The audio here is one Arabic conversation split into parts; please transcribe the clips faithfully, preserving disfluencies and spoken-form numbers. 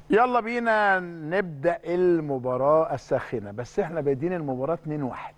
يلا بينا نبدأ المباراة الساخنة، بس احنا بادين المباراة اتنين واحد.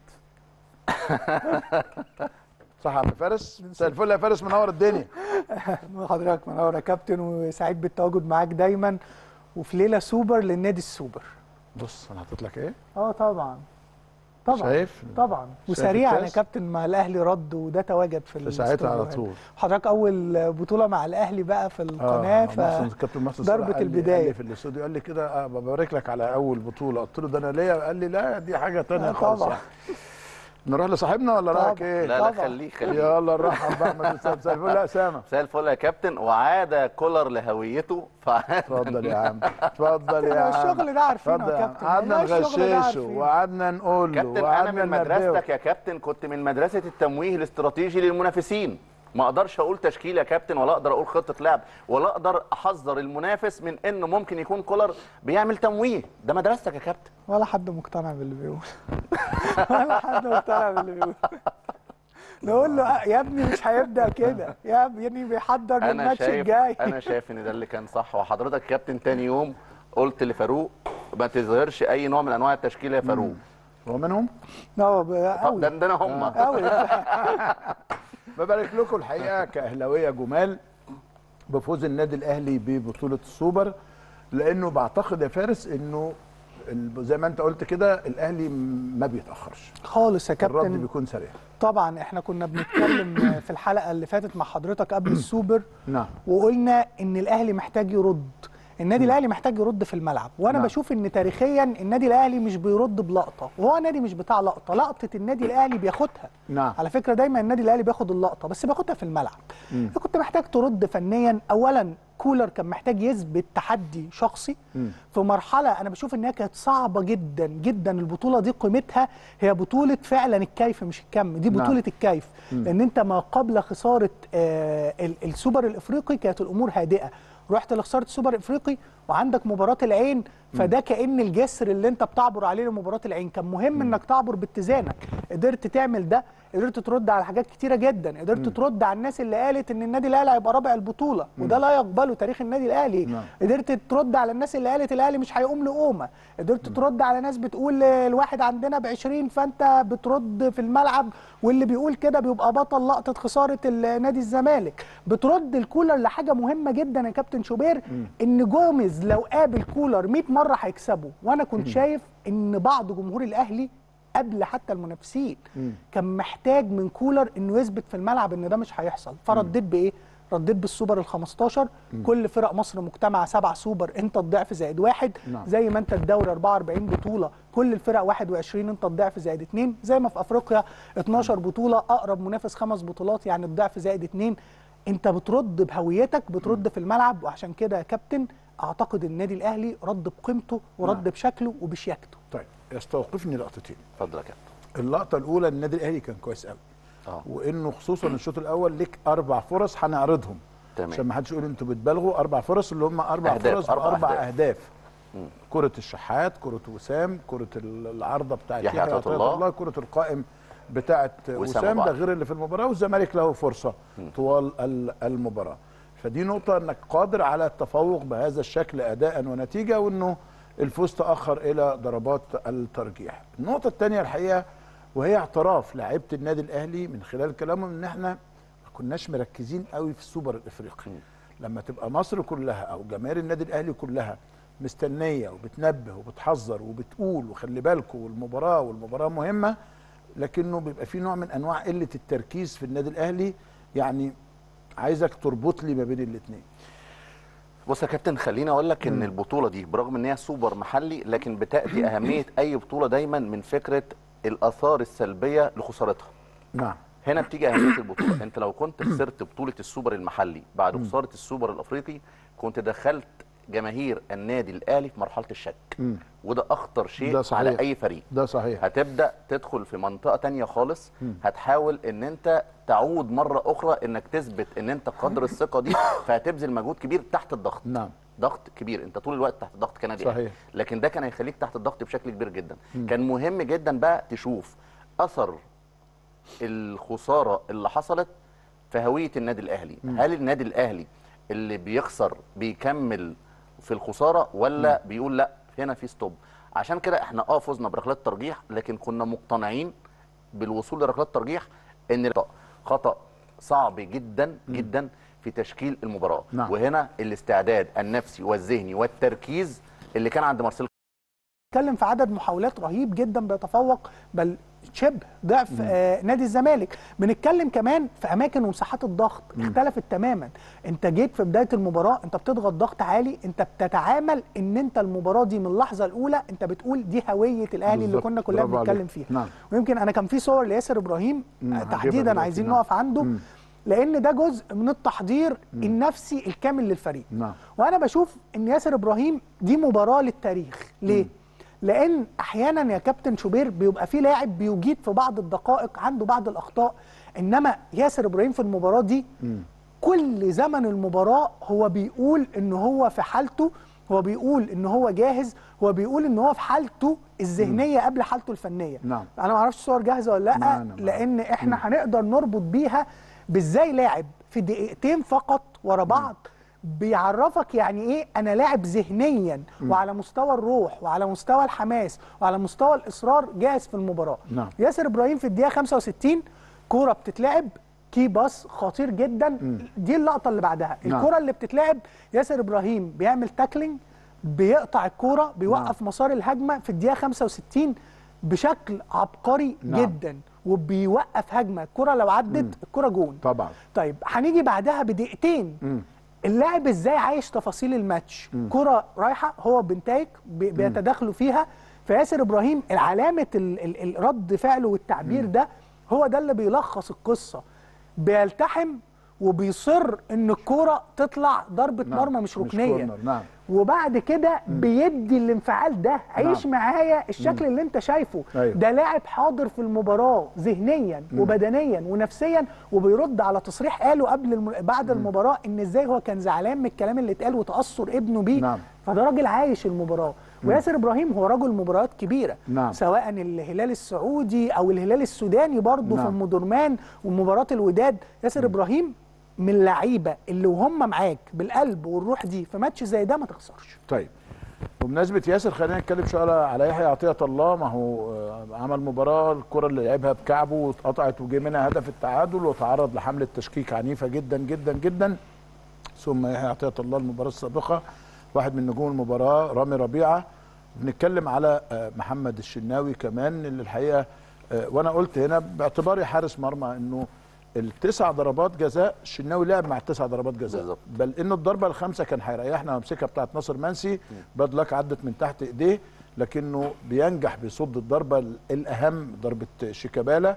صح يا فارس؟ مساء الفل يا فارس، منور الدنيا. حضرتك منور يا كابتن، وسعيد بالتواجد معاك دايما وفي ليلة سوبر للنادي السوبر. بص انا حاطط لك ايه؟ اه طبعا طبعا شايف؟ طبعا وسريعا يا كابتن مع الاهلي رد، وده تواجد في في ساعتها على طول. حضرتك اول بطولة مع الاهلي بقى في القناة، ف كابتن محسن ضربة البداية. قال لي في الاستوديو، قال لي كده ببارك لك على اول بطولة، قلت له ده انا ليا، قال لي لا دي حاجة ثانيه خالص. يعني نروح لصاحبنا ولا رايك ايه؟ لا لا خليه خليه. يلا نرحب باحمد. مساء الفل يا اسامه. مساء الفل يا كابتن، وعاد كولر لهويته. اتفضل يا عم، اتفضل يا عم. الشغل ده عارفينه يا كابتن، قعدنا نغششه وقعدنا نقول له. كابتن انا من مدرستك يا كابتن، كنت من مدرسه التمويه الاستراتيجي للمنافسين. ما اقدرش اقول تشكيل يا كابتن، ولا اقدر اقول خطه لعب، ولا اقدر احذر المنافس من انه ممكن يكون كولر بيعمل تمويه. ده مدرستك يا كابتن. ولا حد مقتنع باللي بيقول. ولا حد مقتنع باللي بيقول. نقول له يا ابني مش هيبدا كده، يا ابني بيحضر للماتش الجاي. انا شايف ان ده اللي كان صح. وحضرتك كابتن تاني يوم قلت لفاروق ما تظهرش اي نوع من انواع التشكيله يا فاروق. هو منهم؟ اه ده ده هم قوي. ببارك لكم الحقيقه كاهلاويه جمال بفوز النادي الاهلي ببطوله السوبر، لانه بعتقد يا فارس انه زي ما انت قلت كده الاهلي ما بيتاخرش خالص يا كابتن، الرد بيكون سريع. طبعا احنا كنا بنتكلم في الحلقه اللي فاتت مع حضرتك قبل السوبر، نعم، وقلنا ان الاهلي محتاج يرد، النادي الاهلي محتاج يرد في الملعب. وانا نعم. بشوف ان تاريخيا النادي الاهلي مش بيرد بلقطه، وهو نادي مش بتاع لقطه، لقطه النادي الاهلي بياخدها. نعم. على فكره دايما النادي الاهلي بياخد اللقطه، بس بياخدها في الملعب. كنت محتاج ترد فنيا. اولا كولر كان محتاج يثبت تحدي شخصي م. في مرحله انا بشوف انها كانت صعبه جدا جدا. البطوله دي قيمتها هي بطوله فعلا الكيف مش الكم، دي بطوله نعم. الكيف م. لان انت ما قبل خساره آه السوبر الافريقي كانت الامور هادئه، رحت لخساره السوبر الافريقي وعندك مباراه العين، فده كأن الجسر اللي انت بتعبر عليه لمباراه العين. كان مهم م. انك تعبر باتزانك، قدرت تعمل ده، قدرت ترد على حاجات كتيره جدا، قدرت م. ترد على الناس اللي قالت ان النادي الاهلي هيبقى رابع البطوله م. وده لا يقبله تاريخ النادي الاهلي م. قدرت ترد على الناس اللي قالت الاهلي مش هيقوم لقومه، قدرت م. ترد على ناس بتقول الواحد عندنا ب عشرين، فانت بترد في الملعب، واللي بيقول كده بيبقى بطل لقطه خساره نادي الزمالك. بترد الكولر لحاجه مهمه جدا يا كابتن شوبير، م. ان جوميز لو قابل كولر مية مره هيكسبه. وانا كنت م. شايف ان بعض جمهور الاهلي قبل حتى المنافسين م. كان محتاج من كولر انه يثبت في الملعب ان ده مش هيحصل. فرديت بايه؟ رديت بالسوبر ال خمستاشر، م. كل فرق مصر مجتمعه سبع سوبر، انت الضعف زائد واحد. نعم. زي ما انت الدوري أربعة وأربعين بطوله، كل الفرق واحد وعشرين، انت الضعف زائد اتنين. زي ما في افريقيا اتناشر بطوله، اقرب منافس خمس بطولات، يعني الضعف زائد اتنين. انت بترد بهويتك، بترد م. في الملعب. وعشان كده يا كابتن اعتقد النادي الاهلي رد بقيمته ورد نعم. بشكله وبشياكته. طيب يستوقفني لقطتين. اتفضل يا كابتن. اللقطه الاولى النادي الاهلي كان كويس قوي، اه وانه خصوصا الشوط الاول ليك اربع فرص هنعرضهم تمام عشان ما حدش يقول انتوا بتبالغوا. اربع فرص اللي هم اربع أهداف. فرص أربع, أربع اهداف, أهداف. كره الشحات، كره وسام، كره العارضه بتاعت يحيى عطية الله. الله، كره القائم بتاعت وسام، ده غير اللي في المباراه. والزمالك له فرصه م. طوال المباراه. فدي نقطه انك قادر على التفوق بهذا الشكل اداء ونتيجه، وانه الفوز تاخر الى ضربات الترجيح. النقطه الثانيه الحقيقه وهي اعتراف لاعيبه النادي الاهلي من خلال كلامهم ان احنا ما كناش مركزين قوي في السوبر الافريقي. م. لما تبقى مصر كلها او جماهير النادي الاهلي كلها مستنيه وبتنبه وبتحذر وبتقول وخلي بالكم والمباراه والمباراه مهمه، لكنه بيبقى في نوع من انواع قله التركيز في النادي الاهلي. يعني عايزك تربط لي ما بين الاثنين. بص يا كابتن، خليني اقول لك ان البطوله دي برغم ان هي سوبر محلي، لكن بتاتي اهميه اي بطوله دايما من فكره الاثار السلبيه لخسارتها. نعم. هنا بتيجي اهميه البطوله. انت لو كنت خسرت بطوله السوبر المحلي بعد خساره السوبر الافريقي، كنت دخلت جماهير النادي الاهلي في مرحله الشك، م. وده اخطر شيء ده على اي فريق. ده صحيح. هتبدا تدخل في منطقه ثانيه خالص، م. هتحاول ان انت تعود مره اخرى انك تثبت ان انت قدر الثقه دي، فهتبذل مجهود كبير تحت الضغط. نعم. ضغط كبير، انت طول الوقت تحت ضغط كنادي صحيح. لكن ده كان هيخليك تحت الضغط بشكل كبير جدا. م. كان مهم جدا بقى تشوف اثر الخساره اللي حصلت في هويه النادي الاهلي. م. هل النادي الاهلي اللي بيخسر بيكمل في الخساره ولا م. بيقول لا هنا في ستوب. عشان كده احنا اه فزنا بركلات ترجيح، لكن كنا مقتنعين بالوصول لركلات ترجيح ان خطا صعب جدا م. جدا في تشكيل المباراه. نعم. وهنا الاستعداد النفسي والذهني والتركيز اللي كان عند مارسيل. بنتكلم في عدد محاولات رهيب جدا بيتفوق بل شبه ضعف آه نادي الزمالك. بنتكلم كمان في اماكن ومساحات الضغط مم. اختلفت تماما. انت جيت في بدايه المباراه انت بتضغط ضغط عالي، انت بتتعامل ان انت المباراه دي من اللحظه الاولى انت بتقول دي هويه الاهلي اللي كنا كلنا بنتكلم فيها. نعم. ويمكن انا كان في صور لياسر ابراهيم مم. تحديدا عايزين نعم. نقف عنده مم. لان ده جزء من التحضير مم. النفسي الكامل للفريق. نعم. وانا بشوف ان ياسر ابراهيم دي مباراه للتاريخ. ليه؟ مم. لان احيانا يا كابتن شوبير بيبقى في لاعب بيجيد في بعض الدقائق عنده بعض الاخطاء، انما ياسر ابراهيم في المباراه دي م. كل زمن المباراه هو بيقول ان هو في حالته، هو بيقول ان هو جاهز، هو بيقول ان هو في حالته الذهنيه م. قبل حالته الفنيه. نعم. انا ما اعرفش الصور جاهزه ولا لا، لان احنا هنقدر نربط بيها بازاي لاعب في دقيقتين فقط ورا بعض م. بيعرفك يعني ايه انا لاعب ذهنيا م. وعلى مستوى الروح وعلى مستوى الحماس وعلى مستوى الاصرار جاهز في المباراه. نعم. ياسر ابراهيم في الدقيقه خمسة وستين كوره بتتلعب كي باس خطير جدا م. دي اللقطه اللي بعدها. نعم. الكوره اللي بتتلعب ياسر ابراهيم بيعمل تاكلينج، بيقطع الكوره، بيوقف نعم. مسار الهجمه في الدقيقه خمسة وستين بشكل عبقري نعم. جدا، وبيوقف هجمه. الكوره لو عدت الكوره جون طبعا. طيب هنيجي بعدها بدقيقتين م. اللاعب ازاي عايش تفاصيل الماتش. كرة رايحه هو بنتايك بيتداخلوا فيها، فياسر ابراهيم علامه الرد فعله والتعبير ده هو ده اللي بيلخص القصه. بيلتحم وبيصر ان الكوره تطلع ضربه نعم. مرمى مش ركنيه. مش نعم. وبعد كده بيدي الانفعال ده. عيش نعم. معايا الشكل مم. اللي انت شايفه. أيوه. ده لاعب حاضر في المباراه ذهنيا مم. وبدنيا ونفسيا، وبيرد على تصريح قاله قبل الم... بعد مم. المباراه ان ازاي هو كان زعلان من الكلام اللي اتقال وتاثر ابنه بيه. نعم. فده راجل عايش المباراه. وياسر ابراهيم هو رجل مباريات كبيره نعم. سواء الهلال السعودي او الهلال السوداني برضه نعم. في ام درمان ومباراه الوداد. ياسر مم. ابراهيم من اللعيبه اللي وهم معاك بالقلب والروح دي في ماتش زي ده ما تخسرش. طيب بمناسبه ياسر خلينا نتكلم شويه على يحيى عطيه الله. ما هو عمل مباراه الكره اللي لعبها بكعبه واتقطعت وجه منها هدف التعادل، وتعرض لحمله تشكيك عنيفه جدا جدا جدا. ثم يحيى عطيه الله المباراه السابقه واحد من نجوم المباراه رامي ربيعه. بنتكلم على محمد الشناوي كمان اللي الحقيقه وانا قلت هنا باعتباري حارس مرمى انه التسع ضربات جزاء الشناوي لعب مع التسع ضربات جزاء بالزبط. بل انه الضربه الخامسه كان هيريحنا ومسكها بتاعت ناصر منسي باد لك عدت من تحت ايديه، لكنه بينجح بيصد الضربه الاهم ضربه شيكابالا،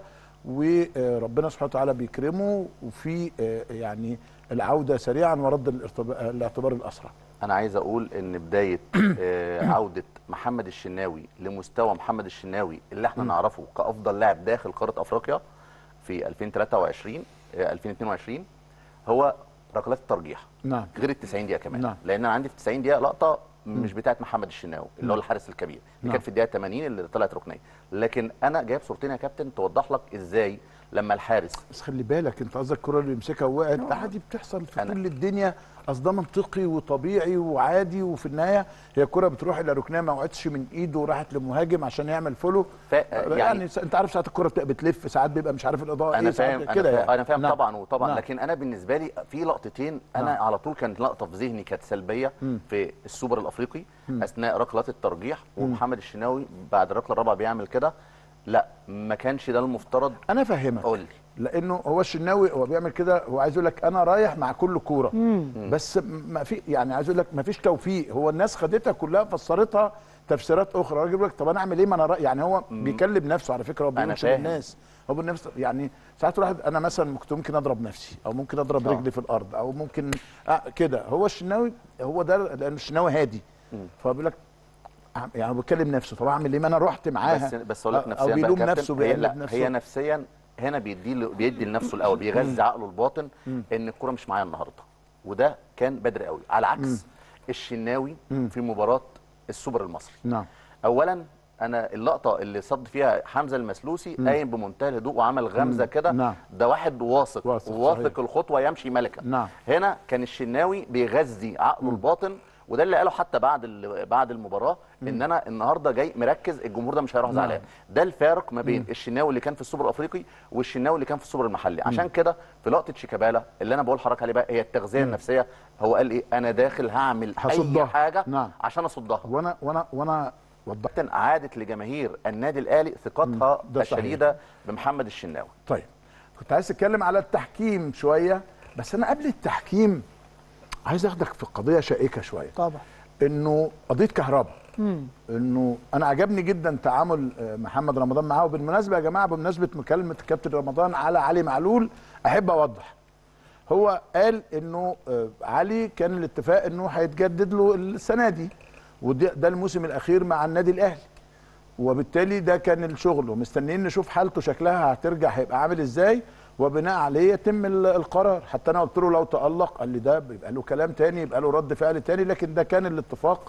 وربنا سبحانه وتعالى بيكرمه وفي يعني العوده سريعا ورد الاعتبار الاسرع. انا عايز اقول ان بدايه عوده محمد الشناوي لمستوى محمد الشناوي اللي احنا نعرفه كافضل لاعب داخل قاره افريقيا في ألفين وتلاتة وعشرين ألفين واتنين وعشرين هو ركلات الترجيح. نعم. غير ال تسعين دقيقه كمان. نعم. لان انا عندي في تسعين دقيقه لقطه مش بتاعت محمد الشناوي اللي هو الحارس الكبير اللي كانت في الدقيقه تمانين اللي طلعت ركنيه، لكن انا جايب صورتين يا كابتن توضح لك ازاي لما الحارس. بس خلي بالك انت قصدك الكره اللي يمسكها ووقعت عادي بتحصل في كل الدنيا، اصل ده منطقي وطبيعي وعادي، وفي النهايه هي الكره بتروح الى ركنيه ما وقعتش من ايده وراحت لمهاجم عشان يعمل فولو. ف... يعني, يعني انت عارف ساعات الكره بتلف، ساعات بيبقى مش عارف الاضاءه انا ايه فاهم كده انا, يعني. أنا فاهم نعم. طبعا وطبعا نعم. لكن انا بالنسبه لي في لقطتين انا نعم. على طول كانت لقطه في ذهني كانت سلبيه م. في السوبر الافريقي م. اثناء ركلات الترجيح ومحمد الشناوي بعد الركله الرابعه بيعمل كده. لا ما كانش ده المفترض. انا فاهمك. قول لي. لانه هو الشناوي هو بيعمل كده، هو عايز يقول لك انا رايح مع كل كوره بس ما في يعني عايز يقول لك ما فيش توفيق. هو الناس خدتها كلها فسرتها تفسيرات اخرى. الراجل يقول لك طب انا اعمل ايه ما انا يعني هو مم. بيكلم نفسه على فكره، هو بيقولش للناس هو بالنفس. يعني ساعات الواحد انا مثلا كنت ممكن اضرب نفسي او ممكن اضرب رجلي في الارض او ممكن آه كده. هو الشناوي هو ده لان الشناوي هادي فبيقول لك يعني بيكلم نفسه طب اعمل ايه ما انا رحت معاها. بس بس اقول لك نفسيا او بيلوم نفسه هي, نفسه. هي نفسيا هنا بيدي بيدي لنفسه الاول بيغذي عقله الباطن ان الكوره مش معايا النهارده، وده كان بدري قوي على عكس مم. الشناوي مم. في مباراه السوبر المصري. نعم. اولا انا اللقطه اللي صد فيها حمزه المسلوسي قايم بمنتهى الهدوء وعمل غمزه كده. نعم. ده واحد واثق واثق واثق الخطوه يمشي ملكا. نعم. هنا كان الشناوي بيغذي عقله الباطن وده اللي قاله حتى بعد بعد المباراه ان انا النهارده جاي مركز، الجمهور ده مش هيروح زعلان. ده الفارق ما بين الشناوي اللي كان في السوبر الافريقي والشناوي اللي كان في السوبر المحلي. عشان كده في لقطه شيكابالا اللي انا بقول لحضرتك عليه بقى هي التغذيه النفسيه. هو قال ايه؟ انا داخل هعمل هصدها. اي حاجه نعم. عشان اصدها. وانا وانا وانا وضحت عادت لجماهير النادي الاهلي ثقتها الشديده بمحمد الشناوي. طيب كنت عايز اتكلم على التحكيم شويه، بس انا قبل التحكيم عايز اخدك في قضيه شائكه شويه. طبعا. انه قضيه كهرباء. انه انا عجبني جدا تعامل محمد رمضان معاه. وبالمناسبه يا جماعه، بمناسبه مكالمه كابتن رمضان على علي معلول، احب اوضح. هو قال انه علي كان الاتفاق انه هيتجدد له السنه دي، وده الموسم الاخير مع النادي الاهلي، وبالتالي ده كان الشغل، ومستنيين نشوف حالته شكلها هترجع هيبقى عامل ازاي، وبناء عليه يتم القرار. حتى انا قلت له لو تألق، قال لي ده بيبقى له كلام تاني، يبقى له رد فعل تاني، لكن ده كان الاتفاق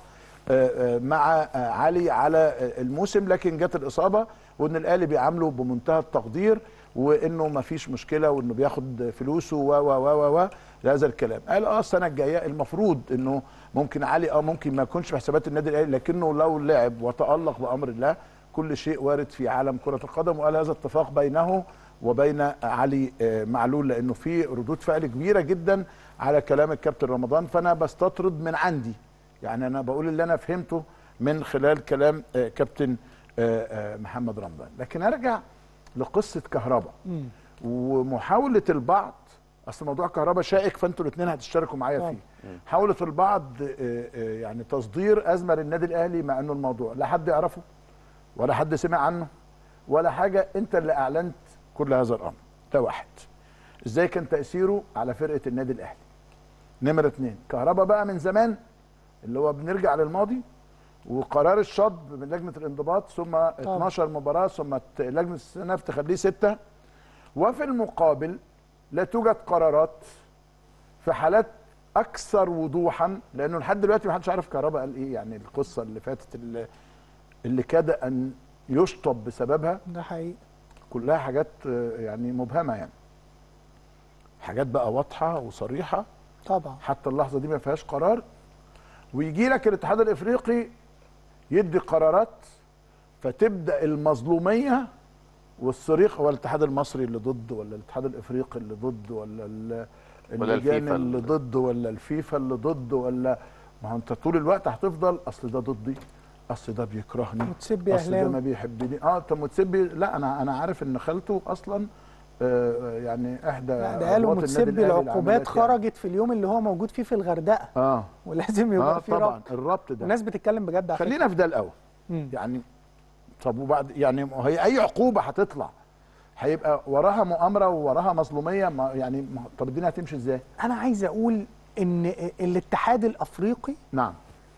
مع علي على الموسم. لكن جت الاصابه، وان الاهلي بيعامله بمنتهى التقدير، وانه ما فيش مشكله، وانه بياخد فلوسه و و و و هذا الكلام. قال اه السنه الجايه المفروض انه ممكن علي اه ممكن ما يكونش في حسابات النادي الاهلي، لكنه لو لعب وتألق بامر الله كل شيء وارد في عالم كره القدم. وقال هذا اتفاق بينه وبين علي معلول، لانه في ردود فعل كبيره جدا على كلام الكابتن رمضان. فانا بستطرد من عندي، يعني انا بقول اللي انا فهمته من خلال كلام كابتن محمد رمضان. لكن ارجع لقصه كهرباء ومحاوله البعض، اصل موضوع كهرباء شائك، فانتوا الاثنين هتشتركوا معايا فيه. حاولة البعض يعني تصدير ازمه للنادي الاهلي، مع انه الموضوع لا حد يعرفه ولا حد سمع عنه ولا حاجه، انت اللي اعلنت كل هذا الامر. ده واحد. ازاي كان تاثيره على فرقه النادي الاهلي؟ نمره اثنين، كهرباء بقى من زمان اللي هو بنرجع للماضي، وقرار الشطب من لجنه الانضباط، ثم اتناشر مباراه، ثم لجنه السنف تخليه سته. وفي المقابل لا توجد قرارات في حالات اكثر وضوحا، لانه لحد دلوقتي ما حدش عارف كهرباء قال ايه. يعني القصه اللي فاتت اللي, اللي كاد ان يشطب بسببها، ده حقيقي، كلها حاجات يعني مبهمه، يعني حاجات بقى واضحه وصريحه طبعا. حتى اللحظه دي ما فيهاش قرار، ويجي لك الاتحاد الافريقي يدي قرارات، فتبدا المظلوميه والصريخ. هو الاتحاد المصري اللي ضد، ولا الاتحاد الافريقي اللي ضد، ولا اللجان اللي ضد، ولا الفيفا اللي ضد، ولا ما هو انت طول الوقت هتفضل اصل ده ضدي، اصل ده بيكرهني، متسبي اصل ده ما بيحبني. اه طب متسبي، لا انا انا عارف ان خالته اصلا آه يعني احدى ده قالوا متسبي العقوبات خرجت يعني في اليوم اللي هو موجود فيه في الغردقه. اه ولازم يبقى آه في طبعا ربط. الربط ده الناس بتتكلم بجد على خلينا في ده الاول. مم. يعني طب وبعد، يعني هي اي عقوبه هتطلع هيبقى وراها مؤامره ووراها مظلوميه، ما يعني طب الدنيا هتمشي ازاي؟ انا عايز اقول ان الاتحاد الافريقي نعم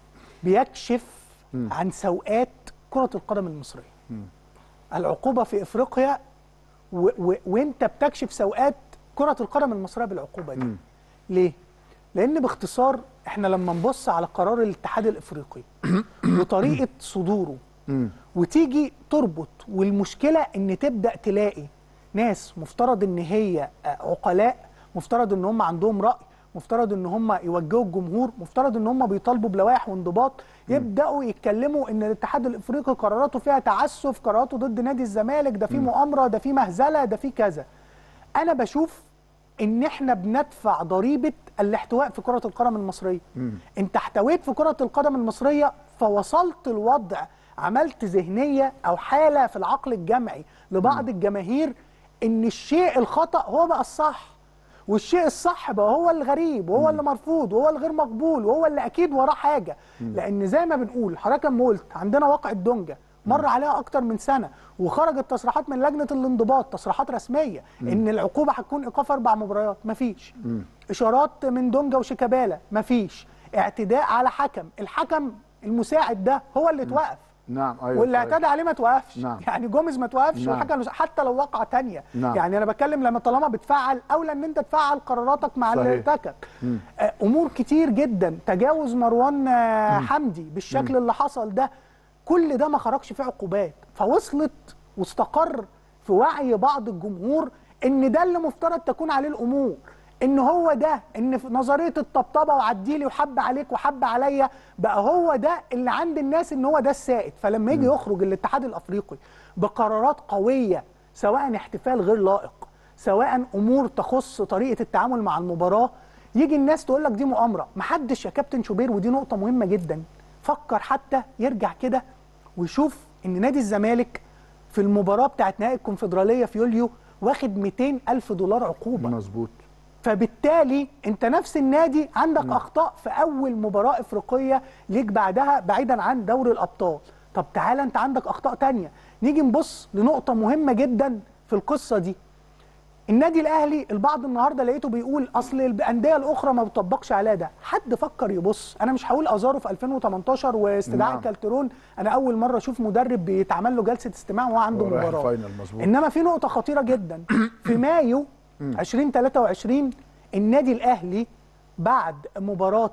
بيكشف م. عن سوءات كره القدم المصريه. م. العقوبه في افريقيا و و وانت بتكشف سوءات كره القدم المصريه بالعقوبه دي. م. ليه؟ لان باختصار احنا لما نبص على قرار الاتحاد الافريقي وطريقه صدوره م. وتيجي تربط، والمشكله ان تبدا تلاقي ناس مفترض ان هي عقلاء، مفترض ان هم عندهم راي، مفترض ان هم يوجهوا الجمهور، مفترض ان هم بيطالبوا بلوائح وانضباط، يبداوا يتكلموا ان الاتحاد الافريقي قراراته فيها تعسف، قراراته ضد نادي الزمالك، ده في مؤامره، ده في مهزله، ده في كذا. انا بشوف ان احنا بندفع ضريبه الاحتواء في كره القدم المصريه. م. انت احتويت في كره القدم المصريه، فوصلت الوضع، عملت ذهنيه او حاله في العقل الجمعي لبعض م. الجماهير ان الشيء الخطا هو بقى الصح، والشيء الصح بقى هو الغريب، وهو م. اللي مرفوض، وهو الغير مقبول، وهو اللي اكيد وراه حاجه. م. لان زي ما بنقول حضرتك لما قلت عندنا واقعه دونجا مر عليها اكتر من سنه، وخرجت تصريحات من لجنه الانضباط، تصريحات رسميه م. ان العقوبه هتكون ايقاف اربع مباريات، مفيش. م. اشارات من دونجا وشيكابالا، مفيش. اعتداء على حكم، الحكم المساعد ده هو اللي اتوقف. نعم ايوه، واللي اعتدى عليه ما توقفش. نعم. يعني جوميز ما توقفش. نعم. والحكم حتى لو وقعه ثانيه. نعم. يعني انا بتكلم لما طالما بتفعل اولى ان انت تفعل قراراتك مع اللي ارتكب. امور كتير جدا، تجاوز مروان حمدي بالشكل م. اللي حصل ده، كل ده ما خرجش فيه عقوبات، فوصلت واستقر في وعي بعض الجمهور ان ده اللي مفترض تكون عليه الامور، ان هو ده، ان في نظريه الطبطبه وعديلي وحب عليك وحب عليا، بقى هو ده اللي عند الناس ان هو ده السائد. فلما يجي يخرج الاتحاد الافريقي بقرارات قويه، سواء احتفال غير لائق، سواء امور تخص طريقه التعامل مع المباراه، يجي الناس تقول لك دي مؤامره. محدش يا كابتن شوبير، ودي نقطه مهمه جدا، فكر حتى يرجع كده ويشوف ان نادي الزمالك في المباراه بتاعت نهائي الكونفدراليه في يوليو واخد مئتين ألف دولار عقوبه. مظبوط. فبالتالي انت نفس النادي عندك م. اخطاء في اول مباراه افريقيه ليك بعدها، بعيدا عن دوري الابطال. طب تعالى انت عندك اخطاء تانية. نيجي نبص لنقطه مهمه جدا في القصه دي. النادي الاهلي البعض النهارده لقيته بيقول اصل الانديه الاخرى ما بتطبقش عليها ده. حد فكر يبص؟ انا مش هقول ازارو في ألفين وتمنتاشر واستدعاء نعم. كالترون، انا اول مره اشوف مدرب بيتعمل له جلسه استماع وهو عنده مباراه. انما في نقطه خطيره جدا في مايو ألفين وتلاتة وعشرين النادي الاهلي بعد مباراه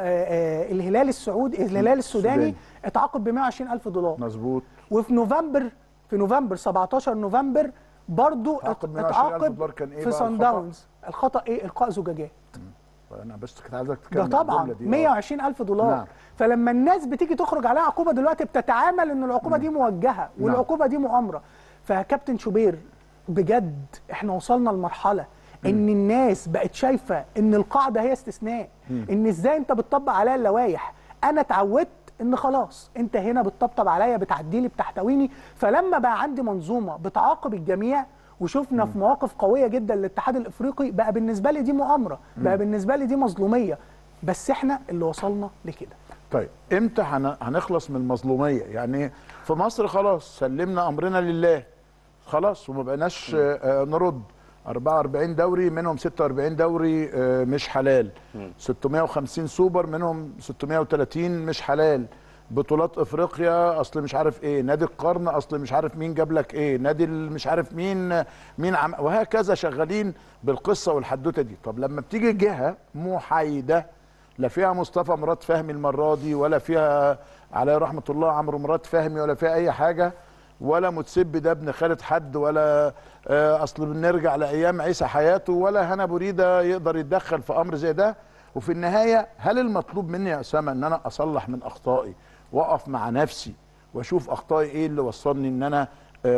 الهلال السعودي الهلال السوداني اتعاقب ب مئة وعشرين ألف دولار. مظبوط. وفي نوفمبر في نوفمبر سبعتاشر نوفمبر برضو اتعاقب إيه في صن داونز. الخطأ ايه؟ القاء زجاجات. انا بس كنت عايزك تتكلم ده طبعا مئة وعشرين ألف دولار. نعم. فلما الناس بتيجي تخرج عليها عقوبه دلوقتي بتتعامل ان العقوبه دي موجهه والعقوبه دي مؤامره. فكابتن شوبير بجد احنا وصلنا لمرحله ان الناس بقت شايفه ان القاعده هي استثناء، ان ازاي انت بتطبق عليا اللوائح. انا اتعودت ان خلاص انت هنا بتطبطب عليا، بتعديلي، بتحتويني. فلما بقى عندي منظومه بتعاقب الجميع، وشفنا في مواقف قويه جدا للاتحاد الافريقي، بقى بالنسبه لي دي مؤامره، بقى بالنسبه لي دي مظلوميه. بس احنا اللي وصلنا لكده. طيب امتى هنخلص من المظلوميه؟ يعني في مصر خلاص سلمنا امرنا لله خلاص وما بقيناش نرد. أربعة وأربعين دوري منهم ستة وأربعين دوري مش حلال، ستمائة وخمسين سوبر منهم ستمائة وثلاثين مش حلال، بطولات افريقيا اصل مش عارف ايه، نادي القرن اصل مش عارف مين جاب لك ايه، نادي مش عارف مين مين عم، وهكذا شغالين بالقصه والحدوته دي. طب لما بتيجي جهه محايده لا فيها مصطفى مراد فهمي المره دي، ولا فيها عليه رحمه الله عمرو مراد فهمي، ولا فيها اي حاجه، ولا متسبي ده ابن خالد حد، ولا اصل بنرجع لايام عيسى حياته، ولا هنا بريده يقدر يتدخل في امر زي ده. وفي النهايه هل المطلوب مني يا اسامه ان انا اصلح من اخطائي واقف مع نفسي واشوف اخطائي ايه اللي وصلني ان انا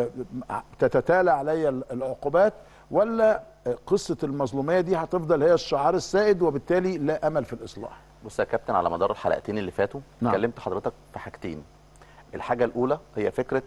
تتتالى عليا العقوبات، ولا قصه المظلوميه دي هتفضل هي الشعار السائد وبالتالي لا امل في الاصلاح؟ بص يا كابتن، على مدار الحلقتين اللي فاتوا نعم. كلمت حضرتك في حاجتين. الحاجه الاولى هي فكره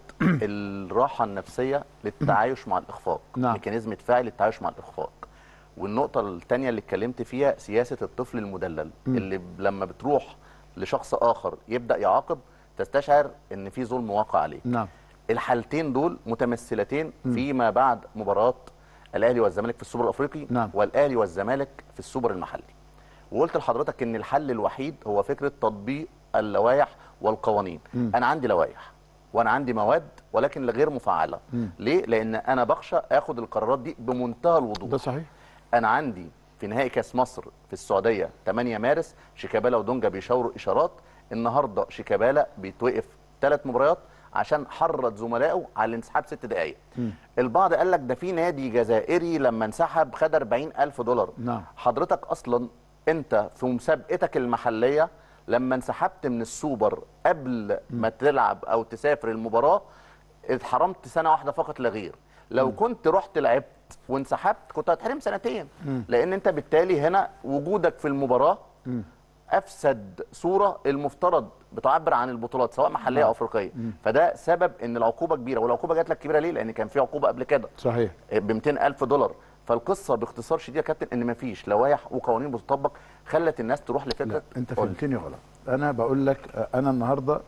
الراحه النفسيه للتعايش مع الاخفاق، نعم. ميكانيزم دفاعي للتعايش مع الاخفاق. والنقطه الثانيه اللي اتكلمت فيها سياسه الطفل المدلل، م. اللي لما بتروح لشخص اخر يبدا يعاقب تستشعر ان في ظلم واقع عليك. نعم. الحالتين دول متمثلتين م. فيما بعد مباراه الاهلي والزمالك في السوبر الافريقي، نعم. والاهلي والزمالك في السوبر المحلي. وقلت لحضرتك ان الحل الوحيد هو فكره تطبيق اللوائح والقوانين. م. انا عندي لوائح وانا عندي مواد ولكن غير مفعله. م. ليه؟ لان انا بخشى اخد القرارات دي بمنتهى الوضوح. ده صحيح. انا عندي في نهائي كاس مصر في السعوديه ثمانية مارس شيكابالا ودونجا بيشاوروا اشارات. النهارده شيكابالا بيتوقف ثلاث مباريات عشان حرض زملائه على الانسحاب ست دقائق. البعض قال لك ده في نادي جزائري لما انسحب خد أربعين ألف دولار. نعم. حضرتك اصلا انت في مسابقتك المحليه لما انسحبت من السوبر قبل ما تلعب او تسافر المباراه اتحرمت سنه واحده فقط لا غير. لو م. كنت رحت لعبت وانسحبت كنت هتحرم سنتين. م. لان انت بالتالي هنا وجودك في المباراه م. افسد صوره المفترض بتعبر عن البطولات سواء محليه او افريقيه. فده سبب ان العقوبه كبيره، والعقوبه جات لك كبيره ليه؟ لان كان في عقوبه قبل كده صحيح ب مئتين ألف دولار. فالقصه باختصار شديد يا كابتن ان مفيش لوائح وقوانين بتطبق خلت الناس تروح لفكره. لا انت فهمتني غلط. انا بقول لك انا النهارده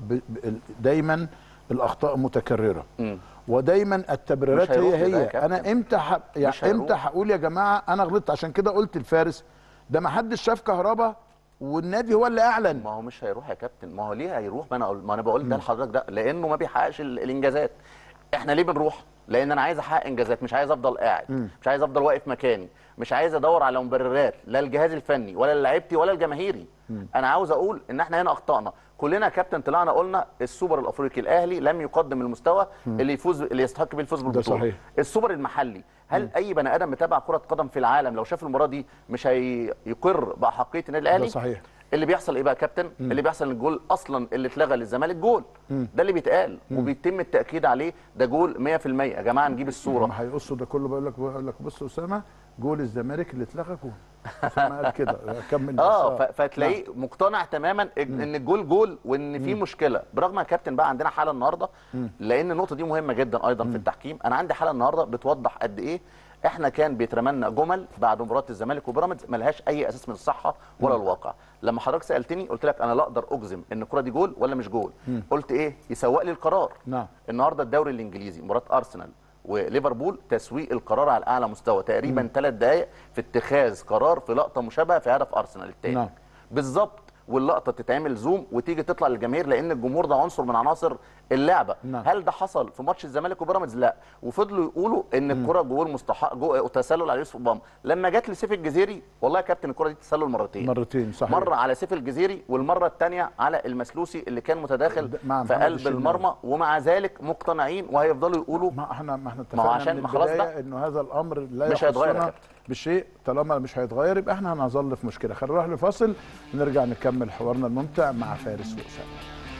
دايما الاخطاء متكرره م. ودايما التبريرات هي هي. انا امتى ح... يعني امتى هقول يا جماعه انا غلطت؟ عشان كده قلت الفارس ده ما حدش شاف كهربا والنادي هو اللي اعلن. ما هو مش هيروح يا كابتن. ما هو ليه هيروح؟ ما انا ما انا بقول ده لحضرتك ده لانه ما بيحققش الانجازات. احنا ليه بنروح؟ لان انا عايز احقق انجازات، مش عايز افضل قاعد، م. مش عايز افضل واقف مكاني. مش عايز ادور على مبررات لا الجهاز الفني ولا لعيبتي ولا الجماهيري. انا عاوز اقول ان احنا هنا اخطانا كلنا يا كابتن. طلعنا قلنا السوبر الافريقي الاهلي لم يقدم المستوى اللي يفوز اللي يستحق بيه الفوز بالبطوله. السوبر المحلي، هل اي بني ادم متابع كره قدم في العالم لو شاف المباراه دي مش هيقر باحقيه النادي الاهلي؟ ده صحيح. اللي بيحصل ايه بقى يا كابتن؟ مم. اللي بيحصل ان الجول اصلا اللي اتلغى للزمالك جول. مم. ده اللي بيتقال وبيتم التاكيد عليه، ده جول مية في المية يا جماعه. نجيب الصوره. ما هيقصوا ده كله. بقول لك بقول لك بص اسامه، جول الزمالك اللي اتلغى جول. اسامه قال كده كمل. اه فتلاقيه نعم. مقتنع تماما ان الجول جول وان في مشكله. برغم يا كابتن بقى عندنا حاله النهارده، لان النقطه دي مهمه جدا ايضا في التحكيم. انا عندي حاله النهارده بتوضح قد ايه احنا كان بيترملنا جمل بعد مباراه الزمالك وبيراميدز ملهاش اي اساس من الصحه ولا الواقع. لما حضرتك سالتني قلت لك انا لا اقدر اجزم ان الكره دي جول ولا مش جول. مم. قلت ايه؟ يسوق لي القرار. نعم. النهارده الدوري الانجليزي مباراه ارسنال وليفربول، تسويق القرار على اعلى مستوى، تقريبا ثلاث دقائق في اتخاذ قرار في لقطه مشابهه في هدف ارسنال الثاني. نعم. بالظبط. واللقطه تتعمل زوم وتيجي تطلع للجماهير لان الجمهور ده عنصر من عناصر اللعبه. نعم. هل ده حصل في ماتش الزمالك وبيراميدز؟ لا. وفضلوا يقولوا ان الكره جول مستحق، جو تسلل على يوسف اوباما. لما جت لسيف الجزيري، والله يا كابتن الكره دي تسلل مرتين مرتين صحيح. مره على سيف الجزيري والمره الثانيه على المسلوسي اللي كان متداخل في قلب المرمى، ومع ذلك مقتنعين وهيفضلوا يقولوا ما احنا ما احنا اتفقنا عشان من خلاص بقى انه هذا الامر لا مش هيتغير بشيء. طالما مش هيتغير يبقى احنا هنظل في مشكله. خلينا نروح لفاصل ونرجع نكمل حوارنا الممتع مع فارس وأسامة.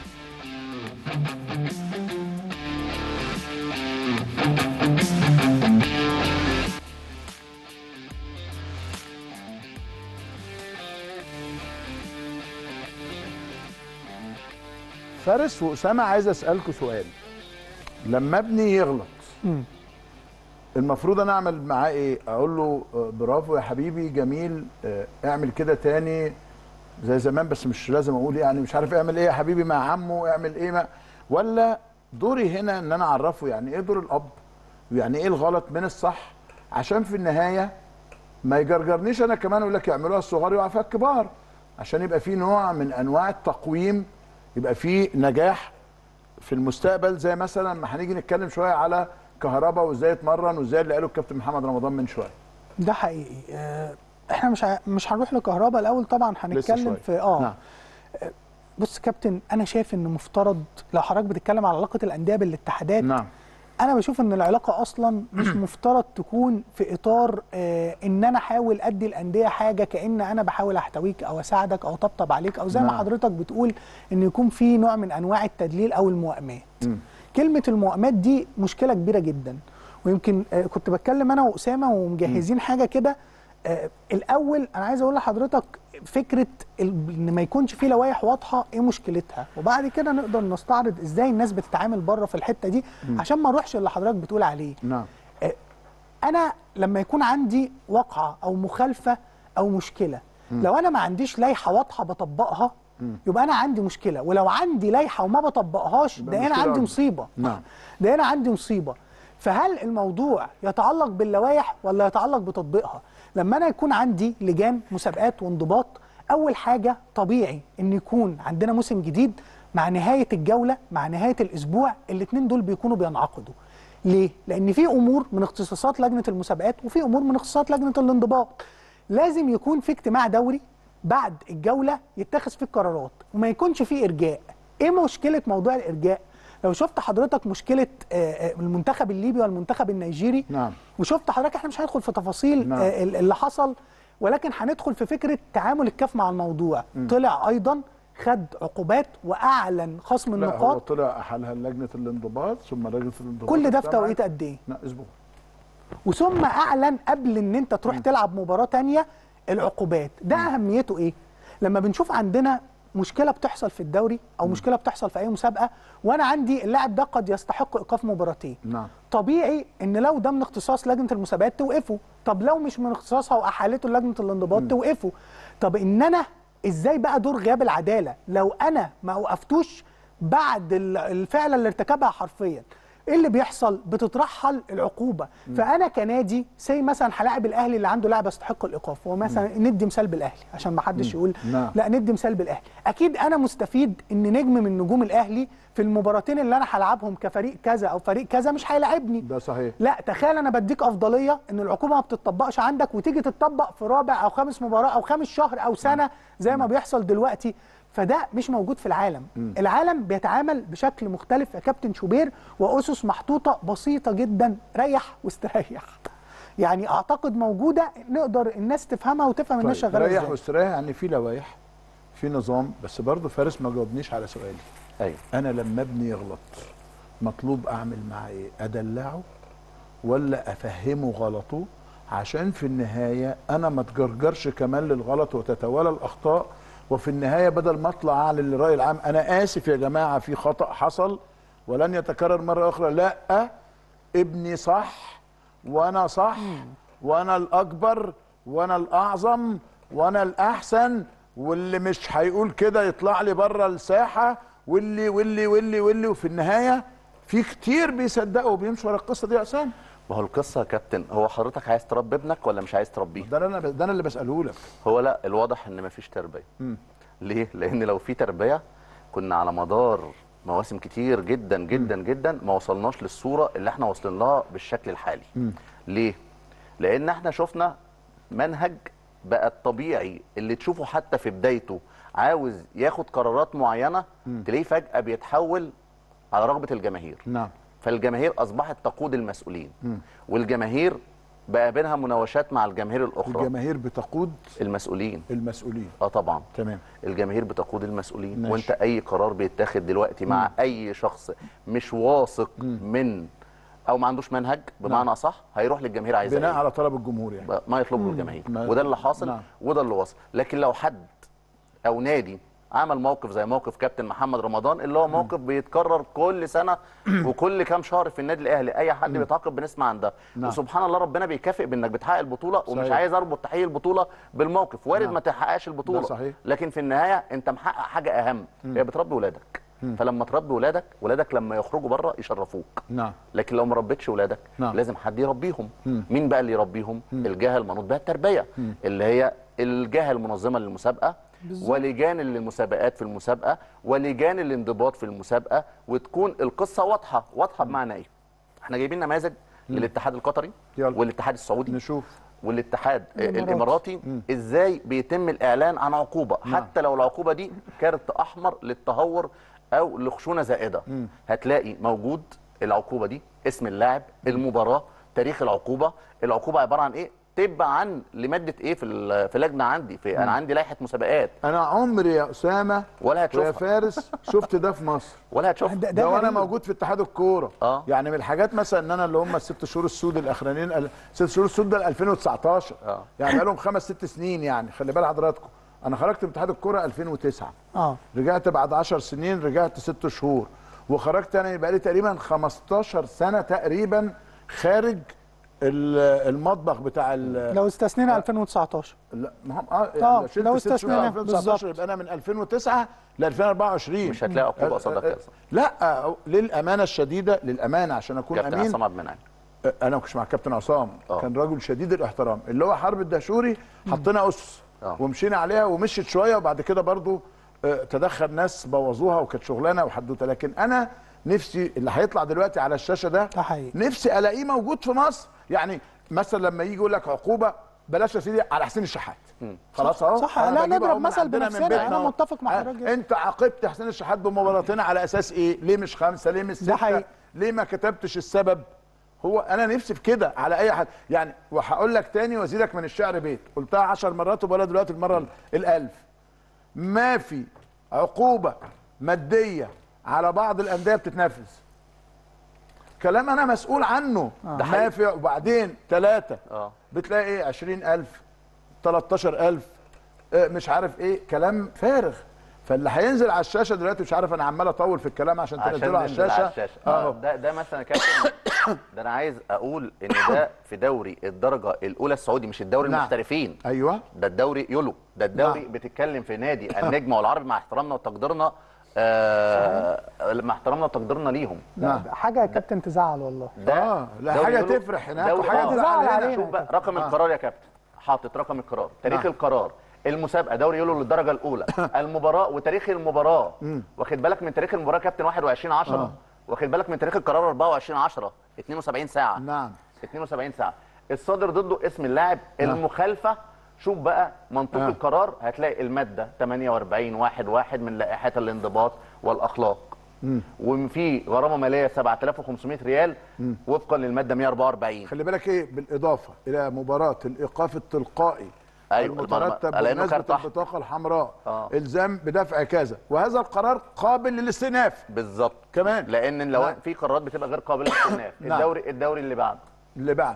فارس وأسامة، عايز اسالكم سؤال. لما ابني يغلط م. المفروض انا اعمل معاه ايه؟ اقول له برافو يا حبيبي جميل، اعمل كده تاني زي زمان، بس مش لازم اقول يعني مش عارف اعمل ايه يا حبيبي مع عمه، اعمل ايه ما، ولا دوري هنا ان انا اعرفه يعني ايه دور الاب ويعني ايه الغلط من الصح، عشان في النهايه ما يجرجرنيش انا كمان اقول لك يعملوها الصغار يقع فيها الكبار، عشان يبقى في نوع من انواع التقويم، يبقى في نجاح في المستقبل. زي مثلا ما هنيجي نتكلم شويه على كهربا وازاي يتمرن وازاي اللي قاله الكابتن محمد رمضان من شويه. ده حقيقي. احنا مش مش هنروح لكهربا الاول، طبعا هنتكلم في اه نعم. بص كابتن، انا شايف ان مفترض لو حضرتك بتتكلم على علاقه الانديه بالاتحادات، نعم، انا بشوف ان العلاقه اصلا مش مفترض تكون في اطار آه ان انا احاول ادي الانديه حاجه كأن انا بحاول احتويك او اساعدك او اطبطب عليك، او زي نعم. ما حضرتك بتقول ان يكون في نوع من انواع التدليل او الموائمات. م. كلمه الموائمات دي مشكله كبيره جدا، ويمكن آه كنت بتكلم انا واسامه ومجهزين م. حاجه كده. آه الاول انا عايز اقول لحضرتك فكره ان ما يكونش في لوائح واضحه ايه مشكلتها، وبعد كده نقدر نستعرض ازاي الناس بتتعامل بره في الحته دي م. عشان ما نروحش اللي حضرتك بتقول عليه. نعم. آه انا لما يكون عندي واقعه او مخالفه او مشكله، م. لو انا ما عنديش لائحه واضحه بطبقها م. يبقى انا عندي مشكله، ولو عندي لائحه وما بطبقهاش ده انا عندي مصيبه. نعم. ده انا عندي مصيبه. فهل الموضوع يتعلق باللوائح ولا يتعلق بتطبيقها؟ لما انا يكون عندي لجان مسابقات وانضباط، اول حاجه طبيعي ان يكون عندنا موسم جديد مع نهايه الجوله مع نهايه الاسبوع، الاثنين دول بيكونوا بينعقدوا. ليه؟ لان في امور من اختصاصات لجنه المسابقات وفي امور من اختصاصات لجنه الانضباط. لازم يكون في اجتماع دوري بعد الجوله يتخذ فيه القرارات وما يكونش فيه ارجاء. ايه مشكله موضوع الارجاء؟ لو شفت حضرتك مشكله المنتخب الليبي والمنتخب النيجيري، نعم، وشفت حضرتك، احنا مش هندخل في تفاصيل نعم. اللي حصل، ولكن هندخل في فكره تعامل الكاف مع الموضوع. م. طلع ايضا خد عقوبات واعلن خصم النقاط. لا، هو طلع احالها لجنه الانضباط ثم لجنه الانضباط كل ده في توقيت قد ايه؟ لا اسبوع. وثم اعلن قبل ان انت تروح م. تلعب مباراه ثانيه العقوبات. ده م. اهميته ايه؟ لما بنشوف عندنا مشكله بتحصل في الدوري او م. مشكله بتحصل في اي مسابقه وانا عندي اللاعب ده قد يستحق ايقاف مباراتين، نعم، طبيعي ان لو ده من اختصاص لجنه المسابقات توقفه، طب لو مش من اختصاصها واحالته لجنه الانضباط م. توقفه. طب ان انا ازاي بقى دور غياب العداله لو انا ما وقفتوش بعد الفعل اللي ارتكبها حرفيا؟ ايه اللي بيحصل؟ بتترحل العقوبه. م. فانا كنادي سي مثلا هلاعب الاهلي اللي عنده لاعب يستحق الايقاف، ومثلا م. ندي مثال بالاهلي عشان ما حدش يقول م. لا ندي مثال بالاهلي. اكيد انا مستفيد ان نجم من نجوم الاهلي في المباراتين اللي انا هلعبهم كفريق كذا او فريق كذا مش هيلاعبني. ده صحيح. لا تخيل انا بديك افضليه ان العقوبه ما بتطبقش عندك وتيجي تتطبق في رابع او خامس مباراه او خامس شهر او سنه زي ما بيحصل دلوقتي. فده مش موجود في العالم. م. العالم بيتعامل بشكل مختلف يا كابتن شوبير، واسس محطوطه بسيطه جدا، ريح واستريح. يعني اعتقد موجوده نقدر الناس تفهمها وتفهم الناس طيب شغاله ازاي. ريح واستريح يعني في لوائح، في نظام، بس برضه فارس ما جاوبنيش على سؤالي. ايوه انا لما ابني يغلط مطلوب اعمل معاه ايه؟ ادلعه ولا افهمه غلطه؟ عشان في النهايه انا ما اتجرجرش كمان للغلط وتتوالى الاخطاء، وفي النهايه بدل ما اطلع اعلن للراي العام انا اسف يا جماعه في خطا حصل ولن يتكرر مره اخرى، لا ابني صح وانا صح وانا الاكبر وانا الاعظم وانا الاحسن، واللي مش هيقول كده يطلع لي بره الساحه، واللي واللي واللي واللي وفي النهايه في كتير بيصدقوا وبيمشوا ورا القصه دي يا اسامه. ما هو القصه يا كابتن، هو حضرتك عايز تربي ابنك ولا مش عايز تربيه؟ ده انا ده انا اللي بساله لك. هو لا، الواضح ان مفيش تربيه. م. ليه؟ لان لو في تربيه كنا على مدار مواسم كتير جدا جدا م. جدا ما وصلناش للصوره اللي احنا واصلين لها بالشكل الحالي. م. ليه؟ لان احنا شفنا منهج بقى الطبيعي اللي تشوفه حتى في بدايته عاوز ياخد قرارات معينه م. تلاقيه فجاه بيتحول على رغبه الجماهير. نعم. فالجماهير اصبحت تقود المسؤولين. م. والجماهير بقى بينها مناوشات مع الجماهير الاخرى. الجماهير بتقود المسؤولين. المسؤولين اه طبعا. تمام. الجماهير بتقود المسؤولين. ماشي. وانت اي قرار بيتاخد دلوقتي مع م. اي شخص مش واثق م. من او ما عندوش منهج بمعنى نعم. صح، هيروح للجماهير عايزاه بناء على طلب الجمهور يعني ما يطلبه الجماهير. وده اللي حاصل. نعم. وده اللي وصل. لكن لو حد او نادي عمل موقف زي موقف كابتن محمد رمضان اللي هو موقف م. بيتكرر كل سنه وكل كام شهر في النادي الاهلي، اي حد م. بيتعاقب بنسمع عن ده. نعم. وسبحان الله ربنا بيكافئ بانك بتحقق البطوله. صحيح. ومش عايز اربط تحقيق البطوله بالموقف، وارد نعم. ما تحققش البطوله. ده صحيح. لكن في النهايه انت محقق حاجه اهم، هي بتربي ولادك. م. فلما تربي ولادك، ولادك لما يخرجوا بره يشرفوك. نعم. لكن لو ما ربيتش ولادك نعم. لازم حد يربيهم. م. مين بقى اللي يربيهم؟ م. الجهه المنوط بها التربيه، م. اللي هي الجهه المنظمه للمسابقه بالزبط. ولجان المسابقات في المسابقه ولجان الانضباط في المسابقه، وتكون القصه واضحه. واضحه بمعنى ايه؟ احنا جايبين نماذج للاتحاد القطري يلا. والاتحاد السعودي نشوف والاتحاد الاماراتي م. ازاي بيتم الاعلان عن عقوبه. نعم. حتى لو العقوبه دي كارت احمر للتهور او لخشونه زائده م. هتلاقي موجود العقوبه دي، اسم اللاعب، المباراه، تاريخ العقوبه. العقوبه عباره عن ايه؟ تبعا لماده ايه في في لجنه عندي في م. انا عندي لائحه مسابقات. انا عمري يا اسامه ولا هتشوفها ويا فارس شفت ده في مصر ولا هتشوفها. ده, ده وانا موجود في اتحاد الكوره. اه يعني من الحاجات مثلا ان انا اللي هم الست شهور السود الاخرانيين، ست شهور السود ده ألفين وتسعتاشر. اه يعني بقى لهم خمس ست سنين. يعني خلي بال حضراتكم انا خرجت من اتحاد الكوره ألفين وتسعة. اه رجعت بعد عشر سنين، رجعت ست شهور، وخرجت انا بقى لي تقريبا خمستاشر سنه تقريبا خارج المطبخ بتاع لو استثنينا ألفين وتسعتاشر. لا ما هم اه, آه لو استثنينا ألفين وتسعتاشر يبقى انا من ألفين وتسعة ل ألفين وأربعة وعشرين مش هتلاقي عقوبه قصادك كده. لا للامانه الشديده، للامانه عشان اكون امين. كابتن عصام عبد المنعم انا ما كنتش مع كابتن عصام. أوه. كان راجل شديد الاحترام اللي هو حرب الدهشوري. حطينا اسس أوه. ومشينا عليها ومشيت شويه، وبعد كده برضو تدخل ناس بوظوها وكانت شغلانه وحدوته. لكن انا نفسي اللي هيطلع دلوقتي على الشاشه ده نفسي الاقيه موجود في مصر. يعني مثلا لما يجي يقول لك عقوبه بلاش يا سيدي على حسين الشحات، خلاص اهو صح. لا نضرب مثل بنفسنا. انا متفق مع الراجل. انت عاقبت حسين الشحات بمباراتين على اساس ايه؟ ليه مش خمسه؟ ليه مش سته؟ ليه ما كتبتش السبب؟ هو انا نفسي في كده على اي حد. يعني وهقول لك تاني وازيدك من الشعر بيت، قلتها عشر مرات وبقولها دلوقتي المره الالف. ما في عقوبه ماديه على بعض الانديه بتتنفذ. كلام انا مسؤول عنه. آه. ده نافع. وبعدين ثلاثه اه بتلاقي ايه؟ عشرين ألف، تلتاشر ألف، آه مش عارف ايه، كلام فارغ. فاللي هينزل على الشاشه دلوقتي، مش عارف انا عمال اطول في الكلام عشان تنزله على الشاشه. على الشاشه اه ده ده مثلا يا كابتن ده انا عايز اقول ان ده في دوري الدرجه الاولى السعودي، مش الدوري نعم. المحترفين. ايوه ده الدوري يولو، ده الدوري نعم. بتتكلم في نادي النجم والعربي مع احترامنا وتقديرنا آه مع احترامنا وتقديرنا ليهم. نعم. حاجه يا كابتن تزعل والله. ده اه لا حاجه تفرح هناك وحاجه تزعل علينا. شوف بقى رقم آه. القرار يا كابتن، حاطط رقم القرار، تاريخ نعم. القرار، المسابقه، دوري يولو للدرجه الاولى، المباراه وتاريخ المباراه. واخد بالك من تاريخ المباراه كابتن واحد وعشرين عشرة، آه. واخد بالك من تاريخ القرار أربعة وعشرين عشرة، اتنين وسبعين ساعه. نعم اتنين وسبعين ساعه. الصادر ضده اسم اللاعب، نعم. المخالفه، شوف بقى منطوق آه. القرار، هتلاقي الماده ثمانية وأربعين واحد واحد من لائحه الانضباط والاخلاق. وفي غرامه ماليه سبعة آلاف وخمسمائة ريال مم. وفقا للماده مائة وأربعة وأربعين. خلي بالك ايه بالاضافه الى مباراه الايقاف التلقائي أيوة المترتب بمناسبه البطاقه الحمراء آه. الزام بدفع كذا، وهذا القرار قابل للاستئناف بالظبط كمان، لان لو نعم. في قرارات بتبقى غير قابله للاستئناف. نعم. الدوري الدوري اللي بعده اللي بعده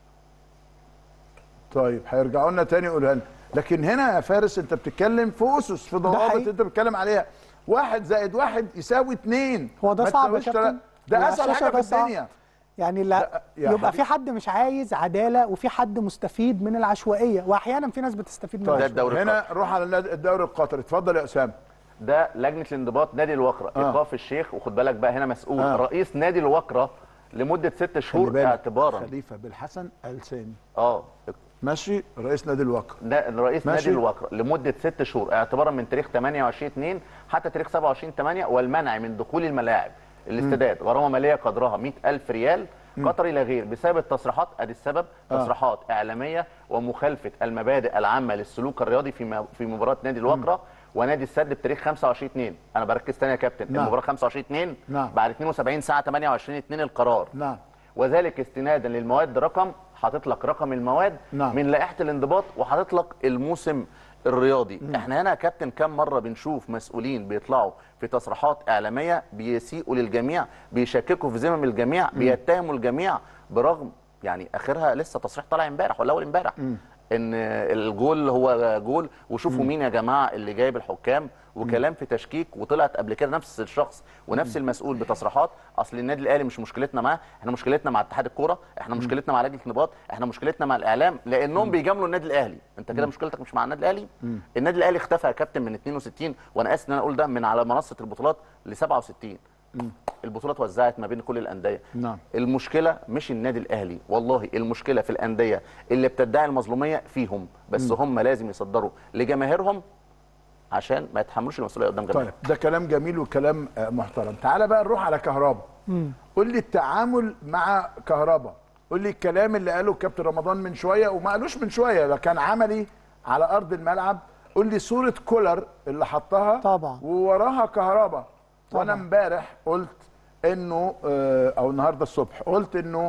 طيب هيرجعوا لنا تاني يقولها لنا، لكن هنا يا فارس انت بتتكلم في اسس، في ضوابط انت بتتكلم عليها، واحد زائد واحد يساوي اتنين. هو ده صعب يا كابتن، ده اسهل حاجه في الدنيا. يعني لا يبقى في حد مش عايز عداله وفي حد مستفيد من العشوائيه، واحيانا في ناس بتستفيد من العشوائيه. طيب هنا روح على الدوري القطري، اتفضل يا اسامه. ده لجنه الانضباط نادي الوكره، آه. ايقاف الشيخ، وخد بالك بقى هنا مسؤول آه. رئيس نادي الوكره لمده ست شهور اعتبارا. خليفه بالحسن السامي اه ماشي، رئيس نادي الوكره. ده رئيس ماشي. نادي الوكره لمده ست شهور اعتبارا من تاريخ ثمانية وعشرين اتنين حتى تاريخ سبعة وعشرين تمانية، والمنع من دخول الملاعب، الاستادات، غرامه ماليه قدرها مائة ألف ريال قطري لا غير بسبب التصريحات، ادي السبب، آه. تصريحات اعلاميه ومخالفه المبادئ العامه للسلوك الرياضي في في مباراه نادي الوكره ونادي السد بتاريخ خمسة وعشرين اتنين. انا بركز تاني يا كابتن، نعم. المباراه خمسة وعشرين اتنين نعم. بعد اتنين وسبعين ساعه ثمانية وعشرين اتنين القرار، نعم. وذلك استنادا للمواد رقم، حاطط لك رقم المواد نعم. من لائحه الانضباط، وحاطط لك الموسم الرياضي. مم. احنا هنا يا كابتن كم مره بنشوف مسؤولين بيطلعوا في تصريحات اعلاميه بيسيئوا للجميع، بيشككوا في ذمم الجميع، مم. بيتهموا الجميع، برغم يعني اخرها لسه تصريح طالع امبارح ولا اول امبارح ان الجول هو جول، وشوفوا مم. مين يا جماعه اللي جايب الحكام، وكلام في تشكيك. وطلعت قبل كده نفس الشخص ونفس المسؤول بتصريحات، اصل النادي الاهلي مش مشكلتنا معاه، احنا مشكلتنا مع اتحاد الكوره، احنا مشكلتنا مع لجنه الانضباط، احنا مشكلتنا مع الاعلام، لانهم بيجاملوا النادي الاهلي. انت كده مشكلتك مش مع النادي الاهلي. مم. النادي الاهلي اختفى يا كابتن من اتنين وستين، وانا اسف ان انا اقول ده، من على منصه البطولات ل سبعة وستين. مم. البطولات وزعت ما بين كل الانديه. نعم. المشكله مش النادي الاهلي، والله المشكله في الانديه اللي بتدعي المظلوميه فيهم، بس مم. هم لازم يصدروا لجماهيرهم عشان ما يتحملوش المسؤوليه قدام جماهيرهم. طيب ده كلام جميل وكلام محترم. تعالى بقى نروح على كهربا. قول لي التعامل مع كهربا، قول لي الكلام اللي قاله الكابتن رمضان من شويه، وما قالوش من شويه، ده كان عملي على ارض الملعب. قول لي صوره كولر اللي حطها طبعا ووراها كهربا. وانا امبارح قلت انه او النهارده الصبح قلت انه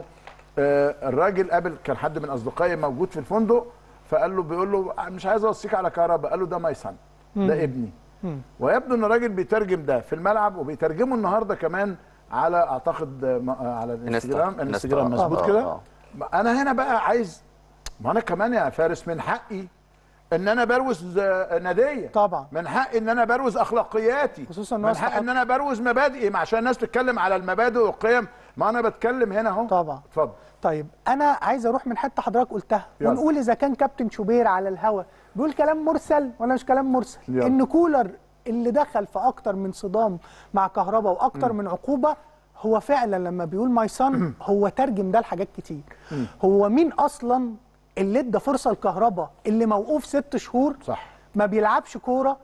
الراجل قابل، كان حد من اصدقائي موجود في الفندق، فقال له بيقول له مش عايز اوصيك على كهربا، قال له ده مايسن، ده ابني. مم. ويبدو ان الراجل بيترجم ده في الملعب، وبيترجمه النهارده كمان على اعتقد على الانستجرام. الانستجرام مظبوط كده. انا هنا بقى عايز، ما انا كمان يا فارس من حقي ان انا بروز ناديه، طبعا من حقي ان انا بروز اخلاقياتي، خصوصا من حقي ان انا بروز مبادئي، عشان الناس تتكلم على المبادئ والقيم، ما انا بتكلم هنا اهو. طبعا اتفضل. طيب انا عايز اروح من حته حضرتك قلتها، يلا. ونقول اذا كان كابتن شوبير على الهوا بيقول كلام مرسل ولا مش كلام مرسل. يلا. ان كولر اللي دخل في اكتر من صدام مع كهربا واكتر م. من عقوبه، هو فعلا لما بيقول ماي سون هو ترجم ده لحاجات كتير. م. هو مين اصلا اللي ادى فرصه لكهربا اللي موقوف ست شهور، صح، ما بيلعبش كوره،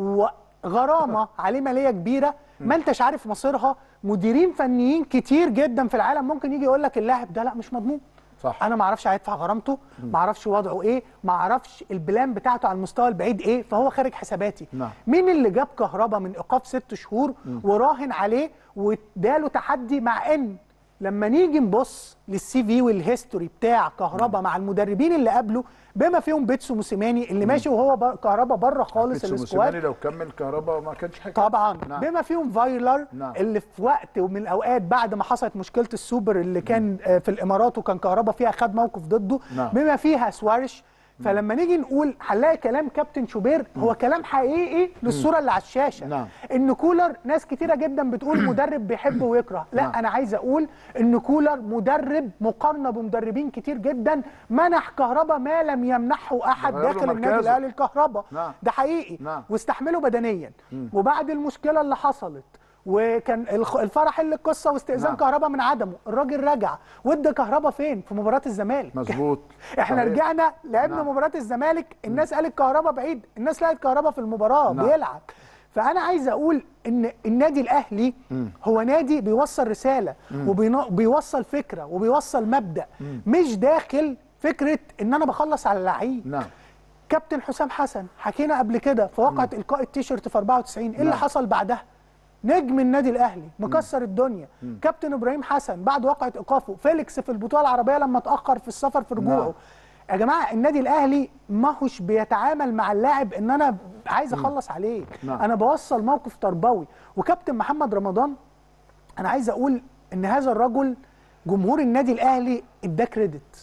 وغرامه عليه ماليه كبيره، ما انتش عارف مصيرها. مديرين فنيين كتير جدا في العالم ممكن يجي يقول لك اللاعب ده لا مش مضمون، صح، انا ما اعرفش هيدفع غرامته، ما اعرفش وضعه ايه، ما اعرفش البلان بتاعته على المستوى البعيد ايه، فهو خارج حساباتي. نعم. مين اللي جاب كهربا من ايقاف ست شهور م. وراهن عليه واداله تحدي؟ مع ان لما نيجي نبص للسي في والهيستوري بتاع كهربا مع المدربين اللي قبله، بما فيهم بيتسو موسيماني اللي ماشي وهو بر... كهربا بره خالص الاسكواد. بيتسو موسيماني لو كمل كهربا ما كانش حاجه طبعا. نعم. بما فيهم فايلر، نعم. اللي في وقت ومن الاوقات بعد ما حصلت مشكله السوبر اللي كان في الامارات وكان كهربا فيها خد موقف ضده، نعم. بما فيها سوارش. فلما نيجي نقول هنلاقي كلام كابتن شوبير هو كلام حقيقي للصوره اللي على الشاشه. نعم. ان كولر ناس كتيره جدا بتقول مدرب بيحب ويكره، لا نعم. انا عايز اقول ان كولر مدرب مقارنه بمدربين كتير جدا منح كهربا ما لم يمنحه احد غير له داخل النادي مركزه. الاهلي الكهربا. نعم. ده حقيقي. نعم. واستحمله بدنيا. وبعد المشكله اللي حصلت وكان الخ- الفرح اللي القصه واستئذان نعم. كهربا من عدمه، الراجل رجع وادى كهربا فين؟ في مباراه الزمالك. مظبوط. احنا صحيح. رجعنا لعبنا نعم. مباراه الزمالك، الناس قالت كهربا بعيد، الناس لقت كهربا في المباراه نعم. بيلعب. فانا عايز اقول ان النادي الاهلي هو نادي بيوصل رساله وبيوصل فكره وبيوصل مبدا، مش داخل فكره ان انا بخلص على اللعيب. نعم. كابتن حسام حسن حكينا قبل كده في واقعه القاء التيشيرت في أربعة وتسعين، ايه اللي نعم. حصل بعدها؟ نجم النادي الاهلي مكسر الدنيا. كابتن ابراهيم حسن بعد واقعه ايقافه، فيليكس في البطوله العربيه لما اتاخر في السفر في رجوعه. نعم. يا جماعه النادي الاهلي ما هوش بيتعامل مع اللاعب ان انا عايز اخلص عليه. نعم. انا بوصل موقف تربوي. وكابتن محمد رمضان انا عايز اقول ان هذا الرجل جمهور النادي الاهلي اداه كريدت.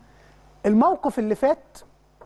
الموقف اللي فات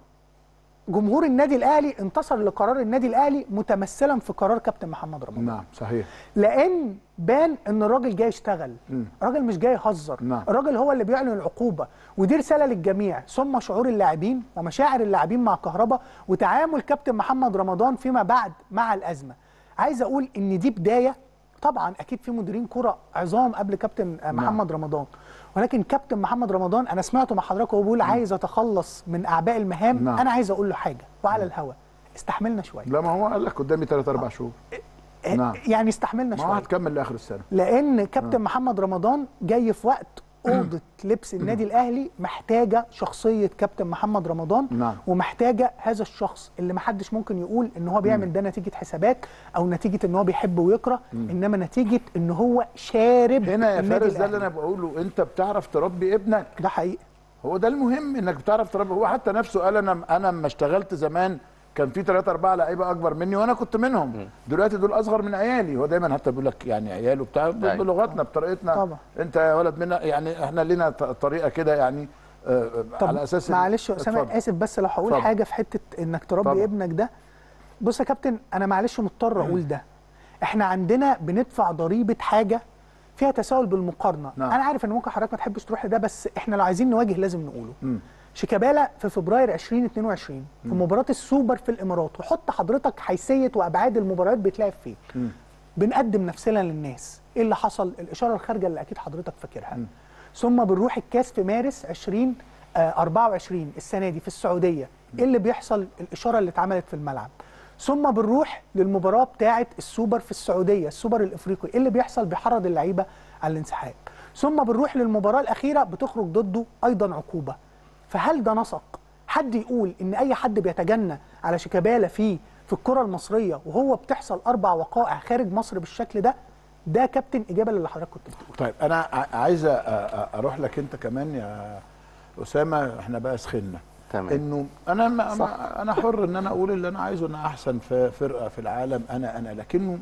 جمهور النادي الاهلي انتصر لقرار النادي الاهلي متمثلا في قرار كابتن محمد رمضان. نعم صحيح. لان بان ان الراجل جاي يشتغل، الراجل مش جاي يهزر. نعم. الراجل هو اللي بيعلن العقوبه، ودي رساله للجميع، ثم شعور اللاعبين ومشاعر اللاعبين مع كهربا وتعامل كابتن محمد رمضان فيما بعد مع الازمه. عايز اقول ان دي بدايه، طبعا اكيد في مديرين كره عظام قبل كابتن محمد نعم. رمضان، ولكن كابتن محمد رمضان انا سمعته مع حضرتك وهو بيقول عايز اتخلص من اعباء المهام. نعم. انا عايز اقول له حاجه وعلى الهوا، استحملنا شويه. لا ما هو قال لك قدامي ثلاث اربع شهور. نعم. يعني استحملنا ما هو شويه هتكمل لاخر السنه. لان كابتن محمد رمضان جاي في وقت اوضه لبس النادي الاهلي محتاجه شخصيه كابتن محمد رمضان. نعم. ومحتاجه هذا الشخص اللي محدش ممكن يقول ان هو بيعمل ده نتيجه حسابات او نتيجه ان هو بيحب ويكره، انما نتيجه ان هو شارب هنا يا النادي فارس ده اللي الأهلي. انا بقوله، انت بتعرف تربي ابنك. ده حقيقي. هو ده المهم، انك بتعرف تربي. هو حتى نفسه قال انا انا لما اشتغلت زمان كان في ثلاثة أربعة لعيبة أكبر مني وأنا كنت منهم، دلوقتي دول أصغر من عيالي. هو دايما حتى بيقول لك يعني عياله بتاع بلغتنا بطريقتنا. طبعا. أنت يا ولد منا، يعني إحنا لنا طريقة كده يعني آه على أساس. معلش يا أسامة آسف بس لو هقول حاجة في حتة إنك تربي طبعا. ابنك ده. بص يا كابتن أنا معلش مضطر أقول ده، إحنا عندنا بندفع ضريبة حاجة فيها تساؤل بالمقارنة. نعم. أنا عارف إن ممكن حضرتك ما تحبش تروح لده، بس إحنا لو عايزين نواجه لازم نقوله. م. شيكابالا في فبراير ألفين واثنين وعشرين في مباراة السوبر في الإمارات، وحط حضرتك حيثية وأبعاد المباريات بيتلعب فيه. م. بنقدم نفسنا للناس، إيه اللي حصل؟ الإشارة الخارجة اللي أكيد حضرتك فاكرها. م. ثم بنروح الكاس في مارس ألفين وأربعة وعشرين السنة دي في السعودية، إيه اللي بيحصل؟ الإشارة اللي اتعملت في الملعب. ثم بنروح للمباراة بتاعة السوبر في السعودية، السوبر الإفريقي، إيه اللي بيحصل؟ بيحرض اللعيبة على الانسحاب. ثم بنروح للمباراة الأخيرة بتخرج ضده أيضا عقوبة. فهل ده نسق؟ حد يقول ان اي حد بيتجنى على شيكابالا في في الكره المصريه وهو بتحصل اربع وقائع خارج مصر بالشكل ده؟ ده كابتن اجابه اللي حضرتك كنت بتقول. طيب انا عايز اروح لك انت كمان يا اسامه، احنا بقى سخنا تمام. انه انا ما انا حر ان انا اقول اللي انا عايزه، ان احسن في فرقه في العالم انا انا لكنه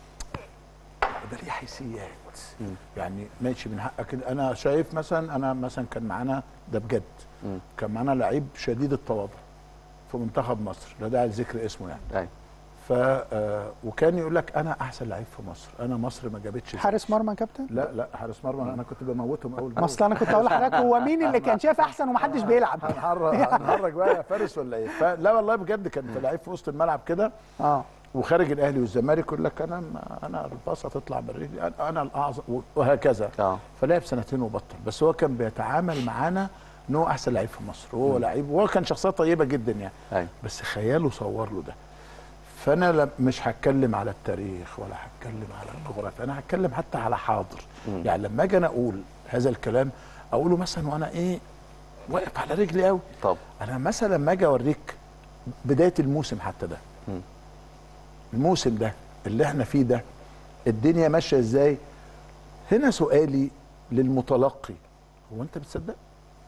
ده ليه حيثيات. يعني ماشي من حقك. انا شايف مثلا انا مثلا كان معانا ده بجد م. كان معانا لعيب شديد التواضع في منتخب مصر، لا داعي لذكر اسمه يعني. ايوه. ف آه وكان يقول لك انا احسن لعيب في مصر، انا مصر ما جابتش حارس مرمى يا كابتن؟ لا لا حارس مرمى انا كنت بموتهم اول ما اصل انا كنت اقول لحضرتك هو مين اللي كان شايف احسن ومحدش بيلعب؟ هنهرج بقى يا فارس ولا ايه؟ لا والله بجد كان في لعيب في وسط الملعب كده اه وخارج الاهلي والزمالك يقول لك انا انا الباصه تطلع من رجلي، انا الاعظم وهكذا. اه فلعب سنتين وبطل، بس هو كان بيتعامل معانا ان هو احسن لعيب في مصر، وهو لعيب وهو كان شخصيه طيبه جدا يعني. أي. بس خياله صور له ده. فانا مش هتكلم على التاريخ ولا هتكلم على الجغرافيا، انا هتكلم حتى على حاضر. م. يعني لما اجي انا اقول هذا الكلام اقوله مثلا وانا ايه واقف على رجلي قوي. طب انا مثلا لما اجي اوريك بدايه الموسم حتى ده م. الموسم ده اللي احنا فيه ده الدنيا ماشيه ازاي؟ هنا سؤالي للمتلقي، هو انت بتصدق؟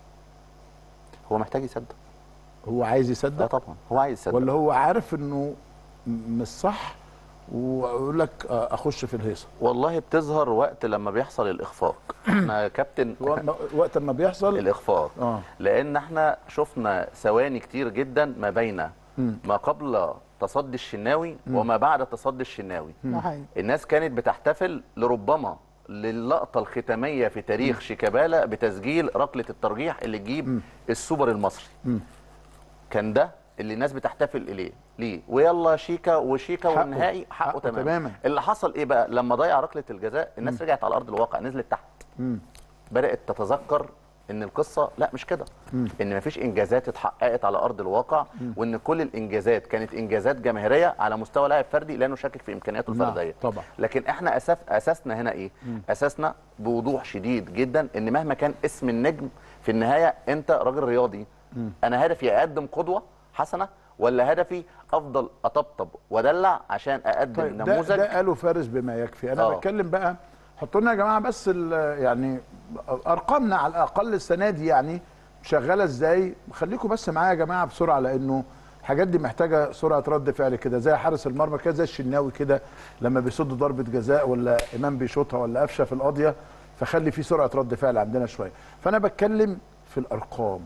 هو محتاج يصدق. هو عايز يصدق؟ اه طبعا هو عايز يصدق. ولا هو عارف انه مش صح ويقول لك اخش في الهيصه؟ والله بتظهر وقت لما بيحصل الاخفاق. احنا يا كابتن وقت ما بيحصل الاخفاق آه. لان احنا شفنا ثواني كتير جدا ما بين ما قبل تصدي الشناوي وما بعد تصدي الشناوي. ده حقيقي. الناس كانت بتحتفل لربما للقطه الختاميه في تاريخ شيكابالا بتسجيل ركله الترجيح اللي تجيب السوبر المصري. كان ده اللي الناس بتحتفل اليه ليه، ويلا شيكا وشيكا والنهائي حقه, حقه تماما. تماما. اللي حصل ايه بقى لما ضيع ركله الجزاء؟ الناس مم. رجعت على ارض الواقع، نزلت تحت، مم. بدات تتذكر ان القصه لا مش كده، ان مفيش انجازات اتحققت على ارض الواقع، مم. وان كل الانجازات كانت انجازات جماهيريه على مستوى لاعب فردي لا نشكك في امكانياته الفرديه. طبعا. لكن احنا اساس اساسنا هنا ايه؟ مم. اساسنا بوضوح شديد جدا ان مهما كان اسم النجم في النهايه انت راجل رياضي. مم. انا هدفي اقدم قدوه حسنه، ولا هدفي افضل اطبطب وادلع عشان اقدم طيب نموذج؟ ده, ده قالوا فارس بما يكفي. انا أوه. بتكلم بقى، حطوا لنا يا جماعه بس يعني ارقامنا على الاقل السنه دي يعني شغاله ازاي. خليكم بس معايا يا جماعه بسرعه، لانه الحاجات دي محتاجه سرعه رد فعل كده، زي حارس المرمى كده، زي الشناوي كده لما بيصد ضربه جزاء ولا امام بيشوطها ولا قفشه في القاضيه، فخلي في سرعه رد فعل عندنا شويه. فانا بتكلم في الارقام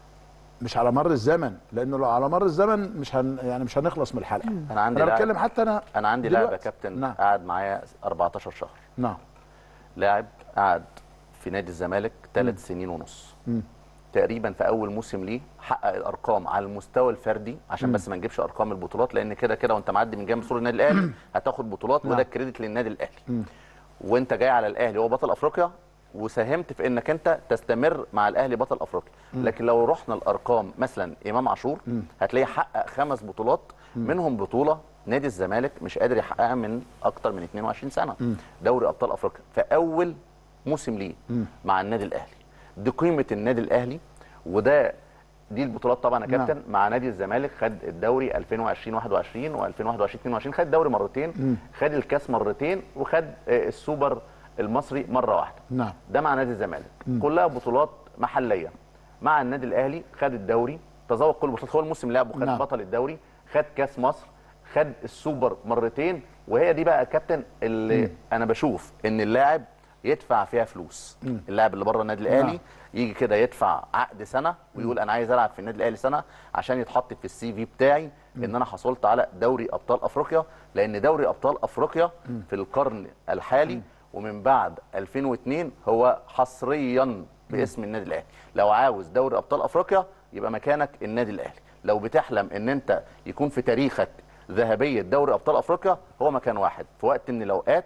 مش على مر الزمن، لانه لو على مر الزمن مش هن يعني مش هنخلص من الحلقه. انا عندي انا بتكلم حتى انا انا عندي لاعب يا كابتن نعم. قعد معايا أربعتاشر شهر. نعم. لاعب قعد في نادي الزمالك ثلاث سنين ونص. مم. تقريبا في اول موسم ليه حقق الارقام على المستوى الفردي، عشان مم. بس ما نجيبش ارقام البطولات، لان كده كده وانت معدي من جنب سور النادي الاهلي هتاخد بطولات، وده الكريدت للنادي الاهلي. مم. وانت جاي على الاهلي هو بطل افريقيا، وساهمت في انك انت تستمر مع الاهلي بطل افريقيا. مم. لكن لو رحنا الارقام مثلا امام عاشور مم. هتلاقيه حقق خمس بطولات، مم. منهم بطوله نادي الزمالك مش قادر يحققها من اكتر من اتنين وعشرين سنه، مم. دوري ابطال افريقيا في اول موسم ليه مم. مع النادي الاهلي. دي قيمه النادي الاهلي، وده دي البطولات طبعا يا كابتن. نعم. مع نادي الزمالك خد الدوري ألفين وعشرين واحد وعشرين وألفين وواحد وعشرين اتنين وعشرين، خد الدوري مرتين، مم. خد الكاس مرتين، وخد السوبر المصري مره واحده. نعم. ده مع نادي الزمالك، كلها بطولات محليه. مع النادي الاهلي خد الدوري، تذوق كل البطولات، هو الموسم لعبه، خد نعم. بطل الدوري، خد كاس مصر، خد السوبر مرتين. وهي دي بقى يا كابتن اللي مم. انا بشوف ان اللاعب يدفع فيها فلوس. مم. اللاعب اللي بره النادي الاهلي نعم. يجي كده يدفع عقد سنه ويقول انا عايز العب في النادي الاهلي سنه عشان يتحط في السي في بتاعي مم. ان انا حصلت على دوري ابطال افريقيا، لان دوري ابطال افريقيا مم. في القرن الحالي مم. ومن بعد ألفين واتنين هو حصريا باسم النادي الاهلي. لو عاوز دوري ابطال افريقيا يبقى مكانك النادي الاهلي. لو بتحلم ان انت يكون في تاريخك ذهبيه دوري ابطال افريقيا، هو مكان واحد. في وقت من الاوقات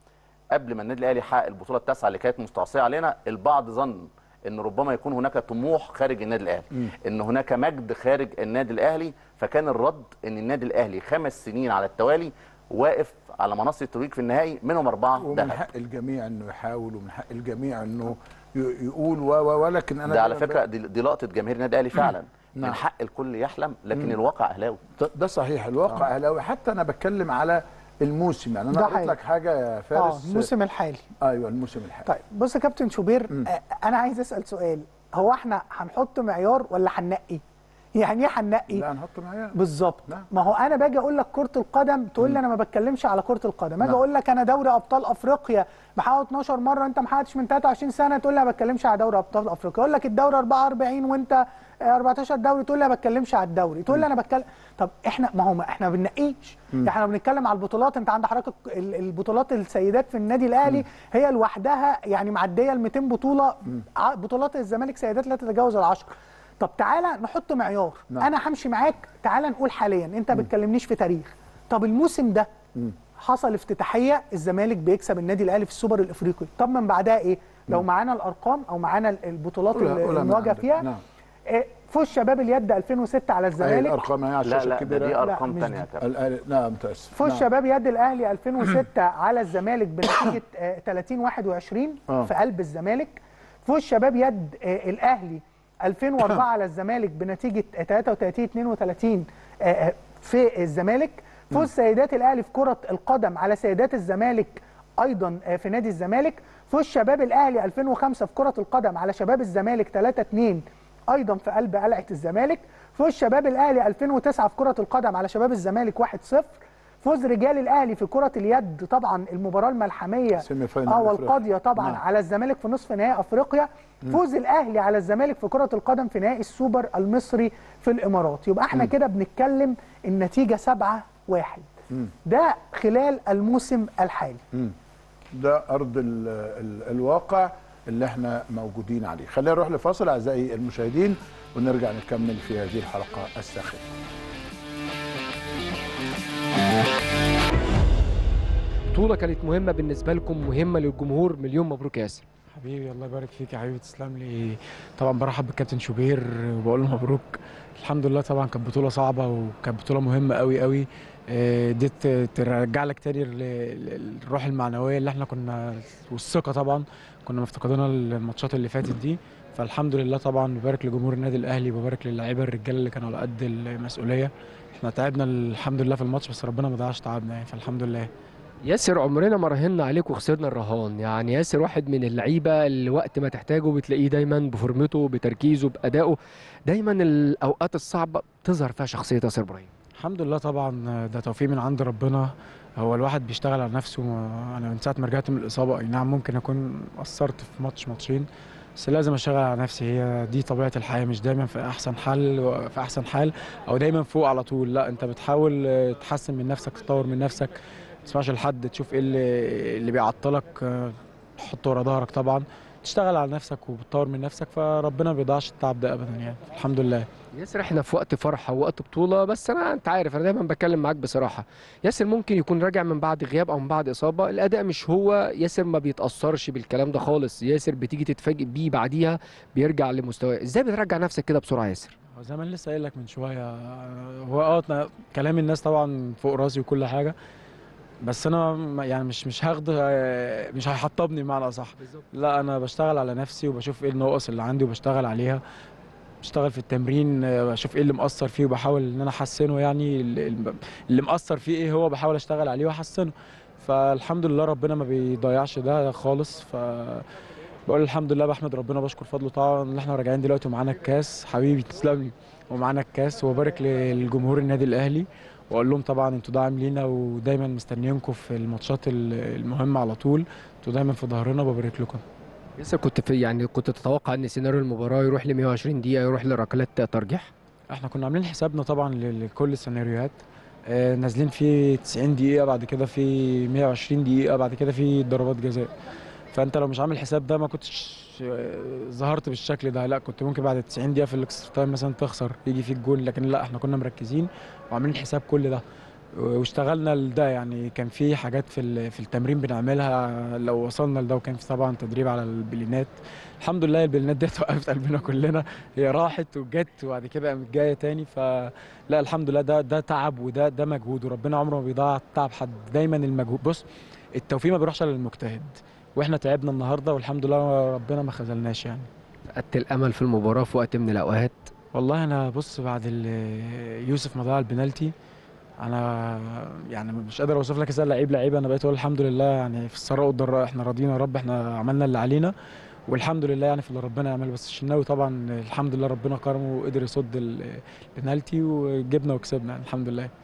قبل ما النادي الاهلي يحقق البطوله التاسعه اللي كانت مستعصيه علينا، البعض ظن ان ربما يكون هناك طموح خارج النادي الاهلي، م. ان هناك مجد خارج النادي الاهلي، فكان الرد ان النادي الاهلي خمس سنين على التوالي واقف على منصه التتويج في النهائي، منهم اربعه ومن حق الجميع انه يحاول، ومن حق الجميع انه يقول و ولكن انا ده على فكره دي, دي لقطه جماهير النادي الاهلي فعلا. نعم. من حق الكل يحلم، لكن م. الواقع اهلاوي. ده صحيح، الواقع آه. اهلاوي. حتى انا بتكلم على الموسم، يعني انا قلت لك حاجه يا فارس. اه الموسم الحالي. ايوه الموسم الحالي. طيب بص يا كابتن شوبير، آه انا عايز اسال سؤال، هو احنا هنحط معيار ولا هننقي؟ يعني ايه هننقي؟ لا هنحط معيار بالظبط. ما هو انا باجي اقول لك كره القدم تقول لي انا ما بتكلمش على كره القدم، اجي اقول لك انا دوري ابطال افريقيا محقق اتناشر مره انت ما حققتش من تلاتة وعشرين سنه، تقول لي انا ما بتكلمش على دوري ابطال افريقيا. اقول لك الدوري اربعة واربعين وانت اربعتاشر دوري، تقول لي انا ما بتكلمش على الدوري، تقول لي انا بتكلم. طب احنا ما هو ما احنا ما بننقيش، احنا بنتكلم على البطولات. انت عند حضرتك البطولات السيدات في النادي الاهلي هي لوحدها يعني معديه ال ميتين بطوله، بطولات الزمالك سيدات لا تتجاوز العشرة. طب تعالى نحط معيار. نعم. انا همشي معاك، تعالى نقول حاليا انت ما بتكلمنيش في تاريخ. طب الموسم ده مم. حصل افتتاحيه الزمالك بيكسب النادي الاهلي في السوبر الافريقي، طب من بعدها ايه؟ لو معانا الارقام او معانا البطولات اللي المواجهه فيها. نعم. فوز شباب اليد ألفين وستة على الزمالك. الارقام هي على الشاشه الكبيره. دي ارقام ثانيه يا كابتن. نعم متاسف. فوز نعم. شباب يد الاهلي ألفين وستة على الزمالك بنتيجه تلاتين واحد وعشرين آه. في قلب الزمالك. فوز شباب يد الاهلي ألفين واربعة على الزمالك بنتيجه تلاتة وتلاتين اتنين وتلاتين في الزمالك. فوز سيدات الاهلي في كره القدم على سيدات الزمالك ايضا في نادي الزمالك. فوز شباب الاهلي ألفين وخمسة في كره القدم على شباب الزمالك تلاتة اتنين ايضا في قلب قلعه الزمالك. فوز شباب الاهلي ألفين وتسعة في كره القدم على شباب الزمالك واحد صفر. فوز رجال الاهلي في كره اليد طبعا المباراه الملحميه اه والقاضيه طبعا نعم. على الزمالك في نصف نهائي افريقيا. فوز الاهلي على الزمالك في كره القدم في نهائي السوبر المصري في الامارات. يبقى احنا كده بنتكلم النتيجه سبعة واحد. ده خلال الموسم الحالي. مم. ده ارض ال ال الواقع اللي احنا موجودين عليه. خلينا نروح لفاصل اعزائي المشاهدين ونرجع نكمل في هذه الحلقه الساخنه. بطولة كانت مهمة بالنسبة لكم، مهمة للجمهور. مليون مبروك يا ياسر. حبيبي الله يبارك فيك يا حبيبي، تسلم لي. طبعا برحب بالكابتن شوبير وبقول له مبروك. الحمد لله طبعا كانت بطولة صعبة وكانت بطولة مهمة قوي قوي. دي ترجع لك تاني الروح المعنوية اللي احنا كنا والثقة طبعا كنا مفتقدينها الماتشات اللي فاتت دي. فالحمد لله طبعا ببارك لجمهور النادي الاهلي، ببارك للاعيبه الرجاله اللي كانوا على قد المسؤوليه. احنا تعبنا الحمد لله في الماتش بس ربنا ما ضيعش تعبنا يعني، فالحمد لله. ياسر عمرنا ما راهنا عليك وخسرنا الرهان، يعني ياسر واحد من اللعيبه اللي وقت ما تحتاجه بتلاقيه دايما بفورمته بتركيزه بادائه، دايما الاوقات الصعبه تظهر فيها شخصيه ياسر ابراهيم. الحمد لله طبعا ده توفيق من عند ربنا. هو الواحد بيشتغل على نفسه. انا من ساعه ما رجعت من الاصابه اي نعم ممكن اكون قصرت في ماتش ماتشين بس لازم اشتغل على نفسي. هي دي طبيعه الحياه، مش دايما في احسن حال في احسن حال او دايما فوق على طول. لا انت بتحاول تحسن من نفسك، تطور من نفسك، ما تسمعش لحد، تشوف ايه اللي اللي بيعطلك تحطه ورا ظهرك. طبعا تشتغل على نفسك وبتطور من نفسك فربنا ما بيضيعش التعب ده ابدا يعني، الحمد لله. ياسر احنا في وقت فرحه ووقت بطوله، بس انا انت عارف انا دايما بتكلم معاك بصراحه. ياسر ممكن يكون راجع من بعد غياب او من بعد اصابه، الاداء مش هو. ياسر ما بيتاثرش بالكلام ده خالص. ياسر بتيجي تتفاجئ بيه بعديها بيرجع لمستواه. ازاي بترجع نفسك كده بسرعه ياسر؟ زي ما لسه قايل لك من شويه، هو اه كلام الناس طبعا فوق راسي وكل حاجه، بس انا يعني مش مش هاخد مش هيحطبني بمعنى اصح. لا انا بشتغل على نفسي وبشوف ايه النواقص اللي عندي وبشتغل عليها. بشتغل في التمرين بشوف ايه اللي مقصر فيه وبحاول ان انا احسنه. يعني اللي مقصر فيه ايه هو بحاول اشتغل عليه واحسنه. فالحمد لله ربنا ما بيضيعش ده خالص. ف بقول الحمد لله، بحمد ربنا بشكر فضله طبعا ان احنا راجعين دلوقتي ومعانا الكاس. حبيبي تسلم لي. ومعانا الكاس وبارك للجمهور النادي الاهلي واقول لهم طبعا انتوا داعم لينا ودايما مستنيينكم في الماتشات المهمه على طول. انتوا دايما في ظهرنا وببارك لكم. لسه كنت في يعني كنت تتوقع ان سيناريو المباراه يروح ل مية وعشرين دقيقه، يروح لركلات ترجيح؟ احنا كنا عاملين حسابنا طبعا لكل السيناريوهات. آه نازلين في تسعين دقيقه، بعد كده في مية وعشرين دقيقه، بعد كده في ضربات جزاء. فانت لو مش عامل حساب ده ما كنتش ظهرت بالشكل ده. لا كنت ممكن بعد تسعين دقيقه في الاكسترا تايم مثلا تخسر يجي فيك جول، لكن لا احنا كنا مركزين وعاملين حساب كل ده واشتغلنا لده. يعني كان في حاجات في في التمرين بنعملها لو وصلنا لده، وكان في طبعا تدريب على البلينات. الحمد لله البلينات دي وقفت قلبنا كلنا، هي راحت وجت وبعد كده قامت جايه تاني. فلا الحمد لله ده ده تعب وده ده مجهود، وربنا عمره ما بيضيع تعب حد. دايما المجهود، بص التوفيق ما بيروحش للمجتهد، واحنا تعبنا النهارده والحمد لله ربنا ما خذلناش يعني. فقدت الامل في المباراه في وقت من الاوقات؟ والله انا بص بعد يوسف ما ضيع البنالتي انا يعني مش قادر اوصف لك ازاي لعيب لعيب. انا بقيت اقول الحمد لله يعني في السراء والضراء احنا راضيين يا رب، احنا عملنا اللي علينا والحمد لله يعني في اللي ربنا يعمله. بس الشناوي طبعا الحمد لله ربنا كرمه وقدر يصد البنالتي وجبنا وكسبنا يعني الحمد لله.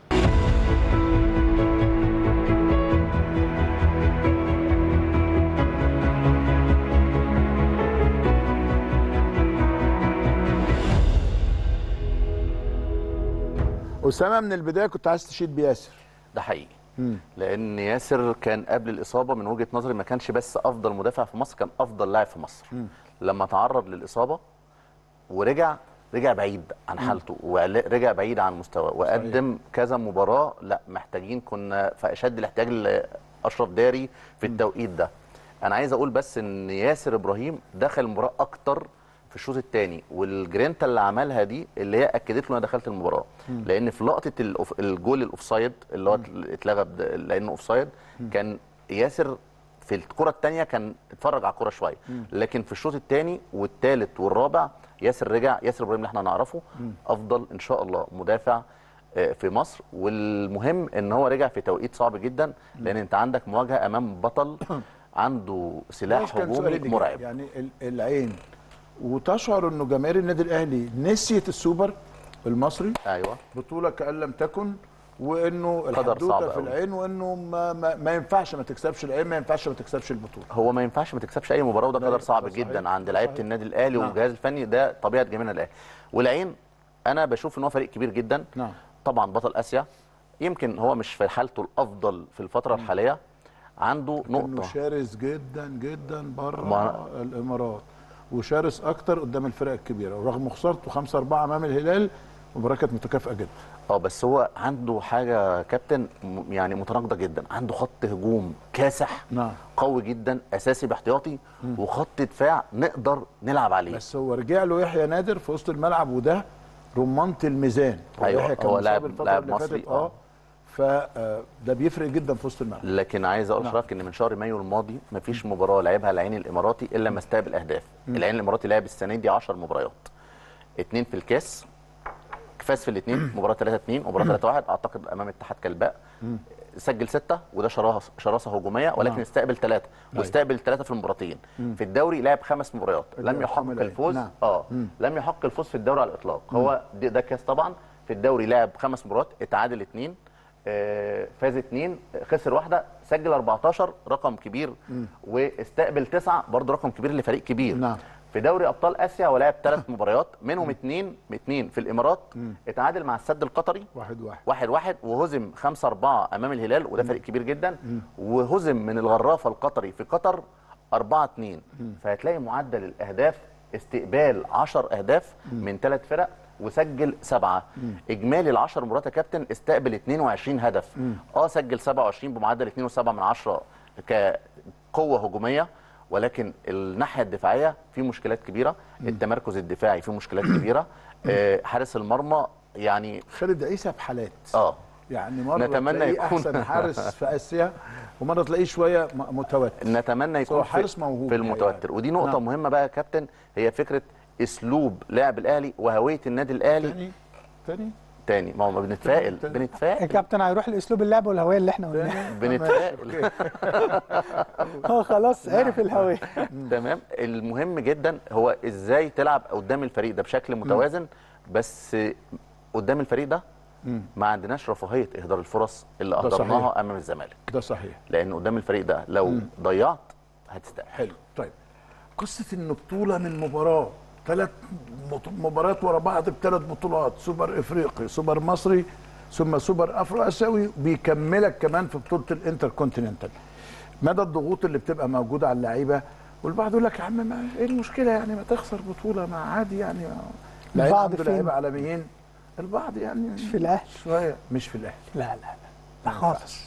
أسامة من البداية كنت عايز تشيد بياسر. ده حقيقي. مم. لأن ياسر كان قبل الإصابة من وجهة نظري ما كانش بس أفضل مدافع في مصر، كان أفضل لاعب في مصر. مم. لما تعرض للإصابة ورجع رجع بعيد عن حالته ورجع بعيد عن مستواه وقدم كذا مباراة. لا محتاجين كنا في أشد الاحتياج لأشرف داري في التوقيت ده. أنا عايز أقول بس إن ياسر إبراهيم دخل المباراة أكتر في الشوط الثاني، والجرينتا اللي عملها دي اللي هي اكدت له انا دخلت المباراه. مم. لان في لقطه الجول الاوفسايد اللي هو اتلغى لانه اوفسايد، كان ياسر في الكره الثانيه كان اتفرج على الكره شويه، لكن في الشوط الثاني والثالث والرابع ياسر رجع. ياسر ابراهيم اللي احنا نعرفه مم. افضل ان شاء الله مدافع في مصر، والمهم ان هو رجع في توقيت صعب جدا، لان انت عندك مواجهه امام بطل عنده سلاح هجومي مرعب. يعني العين وتشعر انه جماهير النادي الاهلي نسيت السوبر المصري. ايوه، بطوله كأن لم تكن، وانه الحدوته في العين، وانه ما, ما, ما ينفعش ما تكسبش العين، ما ينفعش ما تكسبش البطوله. هو ما ينفعش ما تكسبش اي مباراه، وده قدر صعب جدا عند لعيبه النادي الاهلي والجهاز الفني. ده طبيعه جميع الاهلي. والعين انا بشوف ان هو فريق كبير جدا. نعم. طبعا بطل اسيا، يمكن هو مش في حالته الافضل في الفتره م. الحاليه. عنده نقطه شرس جدا جدا بره ما... الامارات، وشرس اكتر قدام الفرق الكبيره، ورغم خسارته خمسة أربعة امام الهلال المباراه كانت متكافئه جدا. اه بس هو عنده حاجه كابتن يعني متناقضه جدا. عنده خط هجوم كاسح نعم قوي جدا اساسي باحتياطي، وخط دفاع نقدر نلعب عليه. بس هو رجع له يحيى نادر في وسط الملعب، وده رمانه الميزان. ايوه هو لاعب لاعب مصري اه فده بيفرق جدا في وسط الملعب. لكن عايز اقول لحضرتك ان من شهر مايو الماضي مفيش مباراه لعبها العين الاماراتي الا ما استقبل اهداف. العين الاماراتي لعب السنه دي عشر مباريات، اثنين في الكاس فاز في الاثنين، مباراه ثلاثة اثنين ومباراه ثلاثة واحد اعتقد امام اتحاد كلباء، سجل ستة وده شراسه شراسه هجوميه، ولكن استقبل ثلاثه واستقبل ثلاثه في المباراتين. في الدوري لعب خمس مباريات لم يحقق الفوز. نعم. اه لم يحقق الفوز في الدوري على الاطلاق. هو ده كاس طبعا. في الدوري لعب خمس مباريات، اتعادل اثنين، فاز اثنين، خسر واحده، سجل أربعتاشر رقم كبير، واستقبل تسعه برضه رقم كبير لفريق كبير. نعم. في دوري ابطال اسيا ولعب ثلاث مباريات، منهم اثنين اثنين في الامارات، اتعادل مع السد القطري واحد واحد واحد واحد، وهزم خمسة أربعة امام الهلال وده فريق كبير جدا، وهزم من الغرافه القطري في قطر أربعة اثنين. فهتلاقي معدل الاهداف استقبال عشر اهداف من ثلاث فرق وسجل سبعه. اجمالي العشر مباريات يا كابتن استقبل اثنين وعشرين هدف. اه سجل سبعة وعشرين بمعدل اثنين وسبعة من عشرة كقوه هجوميه، ولكن الناحيه الدفاعيه في مشكلات كبيره. التمركز الدفاعي في مشكلات كبيره. آه حارس المرمى يعني خالد عيسى بحالات. اه يعني مره نتمنى يكون احسن حارس في اسيا، ومره تلاقيه شويه متوتر. نتمنى يكون حارس موهوب في المتوتر يعني. ودي نقطه نعم. مهمه بقى يا كابتن، هي فكره اسلوب لعب الاهلي وهويه النادي الاهلي. تاني تاني تاني ما هو بنتفائل بنتفائل يا كابتن هيروح لاسلوب اللعب والهويه اللي احنا قلناها. بنتفائل هو خلاص عرف الهويه. تمام. المهم جدا هو ازاي تلعب قدام الفريق ده بشكل متوازن، بس قدام الفريق ده ما عندناش رفاهيه اهدار الفرص اللي اهدرناها امام الزمالك. ده صحيح، لان قدام الفريق ده لو مم. ضيعت هتستقبل. حلو. طيب قصه ان بطوله من مباراه، ثلاث مباريات ورا بعض بثلاث بطولات، سوبر افريقي، سوبر مصري، ثم سوبر افرو اسيوي، بيكملك كمان في بطوله الانتر كونتيننتال. مدى الضغوط اللي بتبقى موجوده على اللعيبه، والبعض يقول لك يا عم ما ايه المشكله يعني ما تخسر بطوله، ما عادي يعني. البعض فين؟ لعيبه عالميين، البعض يعني مش في الاهلي شويه، مش في الاهلي. لا لا لا, لا خالص.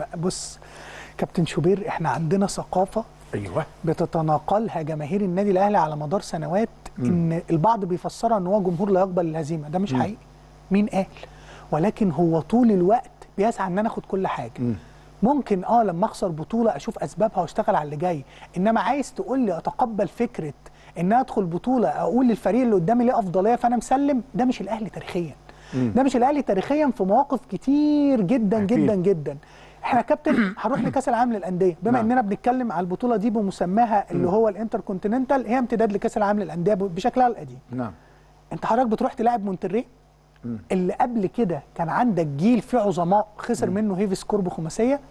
بص كابتن شوبير، احنا عندنا ثقافه ايوه بتتناقلها جماهير النادي الاهلي على مدار سنوات. م. ان البعض بيفسرها ان هو جمهور لا يقبل الهزيمه. ده مش م. حقيقي. مين قال؟ ولكن هو طول الوقت بيسعى ان انا اخد كل حاجه. م. ممكن اه لما اخسر بطوله اشوف اسبابها واشتغل على اللي جاي، انما عايز تقول لي اتقبل فكره ان ادخل بطوله اقول للفريق اللي قدامي ليه افضليه فانا مسلم؟ ده مش الاهلي تاريخيا. م. ده مش الاهلي تاريخيا في مواقف كتير جدا أكيد. جدا جدا. احنا يا كابتن هنروح لكاس العالم للانديه، بما نعم. اننا بنتكلم على البطوله دي بمسماها اللي م. هو الانتر كونتيننتال، هي امتداد لكاس العالم للانديه بشكلها القديم. نعم. انت حضرتك بتروح تلاعب مونتري اللي قبل كده كان عندك جيل فيه عظماء خسر م. منه هيفيس كورب خماسيه،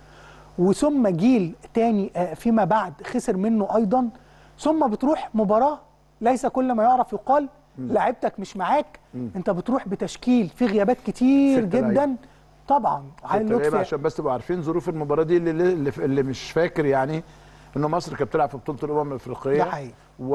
وثم جيل تاني فيما بعد خسر منه ايضا، ثم بتروح مباراه ليس كل ما يعرف يقال لعيبتك مش معاك. م. انت بتروح بتشكيل فيه غيابات كتير جدا لعيب. طبعا علي لطفي، عشان بس تبقوا عارفين ظروف المباراه دي اللي, اللي, اللي مش فاكر يعني ان مصر كانت بتلعب في بطوله الامم الافريقيه. ده حقيقي.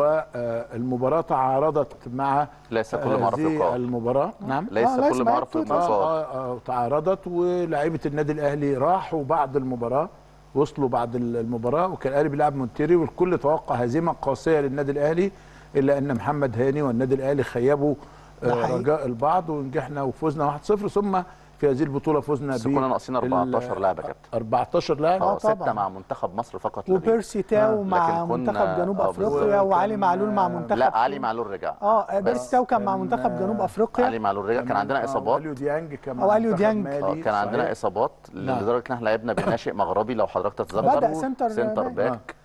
والمباراه تعارضت مع ليس كل ما عرف يقال. المباراه نعم ليس آه كل ما عرف يقال. آه آه تعارضت، ولاعيبه النادي الاهلي راحوا بعد المباراه، وصلوا بعد المباراه، وكان الاهلي بيلعب مونتيري، والكل توقع هزيمه قاسيه للنادي الاهلي، الا ان محمد هاني والنادي الاهلي خيبوا رجاء البعض ونجحنا وفوزنا واحد صفر. ثم في هذه البطوله فزنا ب كنا ناقصين أربعتاشر لاعب يا كابتن. أربعتاشر لاعب اه سته مع منتخب مصر فقط. وبيرسي تاو آه. مع منتخب جنوب افريقيا، وعلي معلول مع منتخب. لا علي معلول رجع. اه بيرسي تاو كان مع منتخب جنوب افريقيا. علي معلول رجع. كان عندنا اصابات. واليو ديانج كان مع منتخب مالي. كان عندنا اصابات لدرجه ان احنا لعبنا بناشئ مغربي لو حضرتك تتذكر. بدا سنتر سنتر باك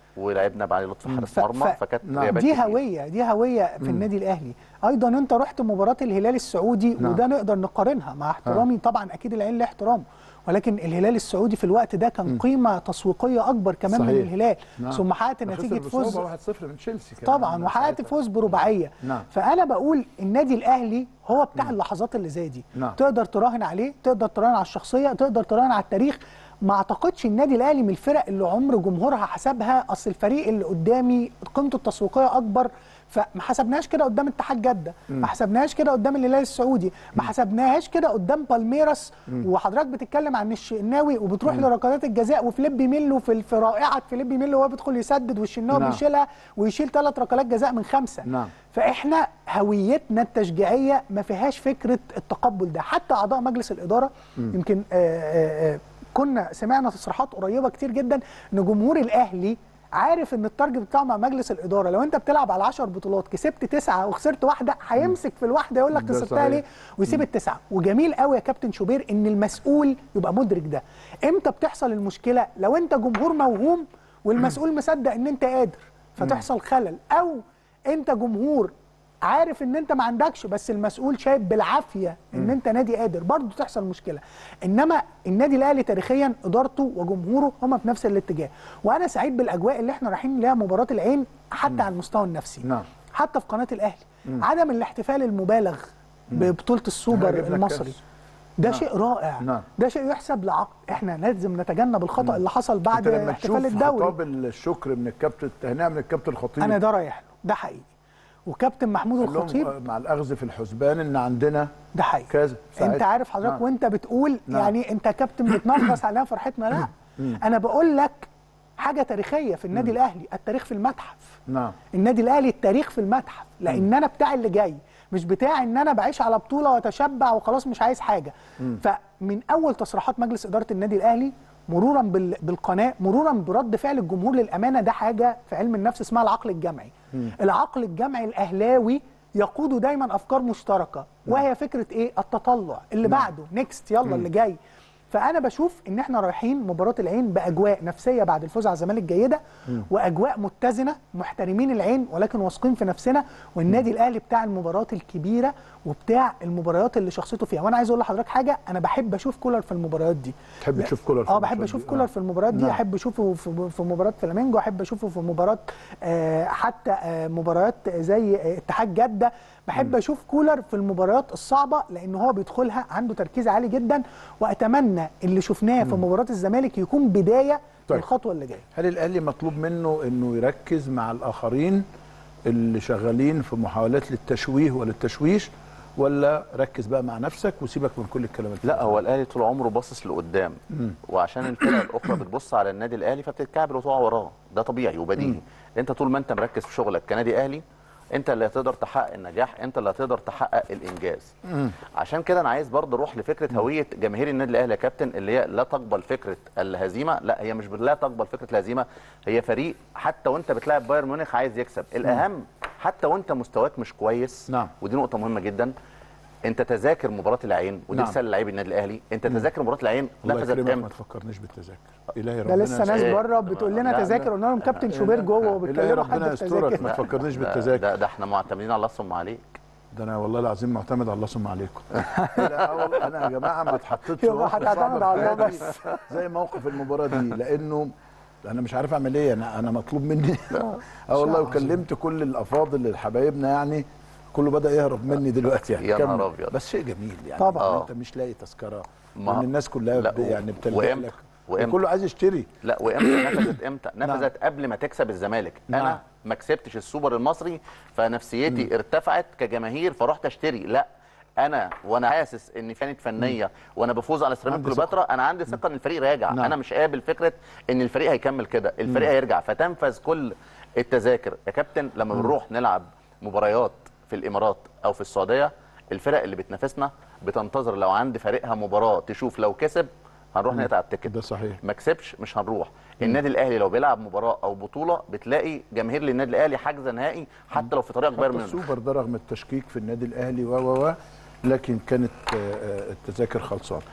ولعبنا بعلي لطفي حارس مرمى، فكانت نعم. دي هويه دي هويه في مم. النادي الاهلي. ايضا انت رحت مباراه الهلال السعودي، نعم. وده نقدر نقارنها مع احترامي، آه. طبعا اكيد العين له احترامه، ولكن الهلال السعودي في الوقت ده كان م. قيمه تسويقيه اكبر كمان صحيح. من الهلال، نعم. ثم حققت نتيجه فوز واحد صفر من تشيلسي طبعا، وحققت فوز برباعيه، نعم. فانا بقول النادي الاهلي هو بتاع م. اللحظات اللي زي دي، نعم. تقدر تراهن عليه، تقدر تراهن على الشخصيه، تقدر تراهن على التاريخ. ما اعتقدش النادي الاهلي من الفرق اللي عمر جمهورها حسبها اصل الفريق اللي قدامي قيمته التسويقيه اكبر، فما حسبناهاش كده قدام اتحاد جده، ما حسبناهاش كده قدام الهلال السعودي، ما حسبناهاش كده قدام بالميراس، وحضرتك بتتكلم عن الشناوي وبتروح لركلات الجزاء وفليبي ميلو في في رائعه فليبي ميلو وهو بيدخل يسدد والشناوي نعم. بيشيلها ويشيل ثلاث ركلات جزاء من خمسه، نعم. فاحنا هويتنا التشجيعيه ما فيهاش فكره التقبل ده، حتى اعضاء مجلس الاداره م. يمكن آآ آآ كنا سمعنا تصريحات قريبه كتير جدا ان جمهور الاهلي عارف ان التارجت بتاعه مع مجلس الاداره، لو انت بتلعب على عشر بطولات كسبت تسعه وخسرت واحده هيمسك في الواحده يقول لك خسرتها ليه ويسيب التسعه. وجميل قوي يا كابتن شوبير ان المسؤول يبقى مدرك ده. امتى بتحصل المشكله؟ لو انت جمهور موهوم والمسؤول مصدق ان انت قادر فتحصل خلل، او انت جمهور عارف ان انت ما عندكش بس المسؤول شايف بالعافيه ان م. انت نادي قادر، برضه تحصل مشكله. انما النادي الاهلي تاريخيا ادارته وجمهوره هم في نفس الاتجاه، وانا سعيد بالاجواء اللي احنا رايحين ليها مباراه العين حتى م. على المستوى النفسي، نعم. حتى في قناه الاهلي م. عدم الاحتفال المبالغ م. ببطوله السوبر المصري ده نعم. شيء رائع، نعم. ده شيء يحسب لعقل. احنا لازم نتجنب الخطا م. اللي حصل بعد احتفال الدوري. خطاب الشكر من الكابتن، التهنئه من الكابتن الخطيب، انا ده رايح له، ده حقيقي. وكابتن محمود الخطيب مع الاخذ في الحسبان ان عندنا ده حقيقي كذا، انت عارف حضرتك نعم. وانت بتقول نعم. يعني انت كابتن بتنغص علينا فرحتنا، لا انا بقول لك حاجه تاريخيه في النادي الاهلي، التاريخ في المتحف، نعم. النادي الاهلي التاريخ في المتحف، لان انا بتاع اللي جاي، مش بتاع ان انا بعيش على بطوله واتشبع وخلاص مش عايز حاجه. م. فمن اول تصريحات مجلس اداره النادي الاهلي مرورا بالقناه، مرورا برد فعل الجمهور للامانه، ده حاجه في علم النفس اسمها العقل الجمعي. م. العقل الجمعي الاهلاوي يقود دايما افكار مشتركه، وهي فكره ايه؟ التطلع اللي م. بعده نيكست، يلا م. اللي جاي. فانا بشوف ان احنا رايحين مباراه العين باجواء نفسيه بعد الفوز على الزمالك جيده، م. واجواء متزنه، محترمين العين ولكن واثقين في نفسنا، والنادي الاهلي بتاع المباريات الكبيره وبتاع المباريات اللي شخصيته فيها. وانا عايز اقول لحضرتك حاجه، انا بحب اشوف كولر في المباريات دي. تحب تشوف كولر في اه بحب اشوف كولر في المباريات دي، احب اشوفه في, في مباراه فلامينجو، احب اشوفه في مباراه آه حتى آه مباريات زي آه اتحاد جده، بحب اشوف كولر في المباريات الصعبه لان هو بيدخلها عنده تركيز عالي جدا، واتمنى اللي شفناه في مباراه الزمالك يكون بدايه طيب. الخطوه اللي جايه. هل الاهلي مطلوب منه انه يركز مع الاخرين اللي شغالين في محاولات للتشويه وللتشويش، ولا ركز بقى مع نفسك وسيبك من كل الكلام الفاتح؟ لا، هو الاهلي طول عمره باصص لقدام، وعشان الفرق الاخرى بتبص على النادي الاهلي فبتتكعبل وتقع وراه، ده طبيعي وبديهي. انت طول ما انت مركز في شغلك كنادي اهلي انت اللي هتقدر تحقق النجاح، انت اللي هتقدر تحقق الانجاز. مم. عشان كده انا عايز برضه اروح لفكره هويه جماهير النادي الاهلي يا كابتن، اللي هي لا تقبل فكره الهزيمه. لا، هي مش لا تقبل فكره الهزيمه، هي فريق حتى وانت بتلاعب بايرن ميونخ عايز يكسب. الاهم حتى وانت مستواك مش كويس، نعم. ودي نقطه مهمه جدا، انت تذاكر مباراه العين، ودي رساله لعيب النادي الاهلي، انت تذاكر مباراه العين نفذت امتى؟ ما تفكرنيش بالتذاكر، الهي ربنا ده لسه ناس بره بتقول لنا تذاكر، قلنا لهم كابتن شوبير جوه وبيتكلموا حد التذاكر. ما تفكرنيش بالتذاكر، ده, ده احنا معتمدين على الله ثم عليك. ده انا والله العظيم معتمد على الله ثم عليكم. انا يا جماعه ما اتحطيتش هتعتمد على الله بس زي موقف المباراه دي، لانه انا مش عارف اعمل ايه، انا انا مطلوب مني اه والله. وكلمت كل الافاضل اللي حبايبنا، يعني كله بدا يهرب مني دلوقتي يعني. يا نهار ابيض، بس شيء جميل يعني طبعا. آه. انت مش لاقي تذكره وان الناس كلها يعني بتلجأ لك وكله عايز يشتري. لا، وامتى نفذت؟ امتى نفذت؟ نعم. قبل ما تكسب الزمالك. نعم. انا ما كسبتش السوبر المصري فنفسيتي م. ارتفعت كجماهير فرحت اشتري، لا، انا وانا حاسس ان كانت فنيه م. وانا بفوز على سيراميكا كليوباترا، انا عندي ثقه ان الفريق راجع. نعم. انا مش قابل فكره ان الفريق هيكمل كده، الفريق م. هيرجع، فتنفذ كل التذاكر يا كابتن. لما بنروح نلعب مباريات في الامارات او في السعوديه، الفرق اللي بتنافسنا بتنتظر لو عند فريقها مباراه تشوف لو كسب هنروح نقطع التيكت، ده صحيح. ما كسبش مش هنروح. مم. النادي الاهلي لو بيلعب مباراه او بطوله بتلاقي جماهير للنادي الاهلي حاجزه نهائي حتى لو في طريق بايرن ميونخ. السوبر ده رغم التشكيك في النادي الاهلي و و لكن كانت التذاكر خلصانه.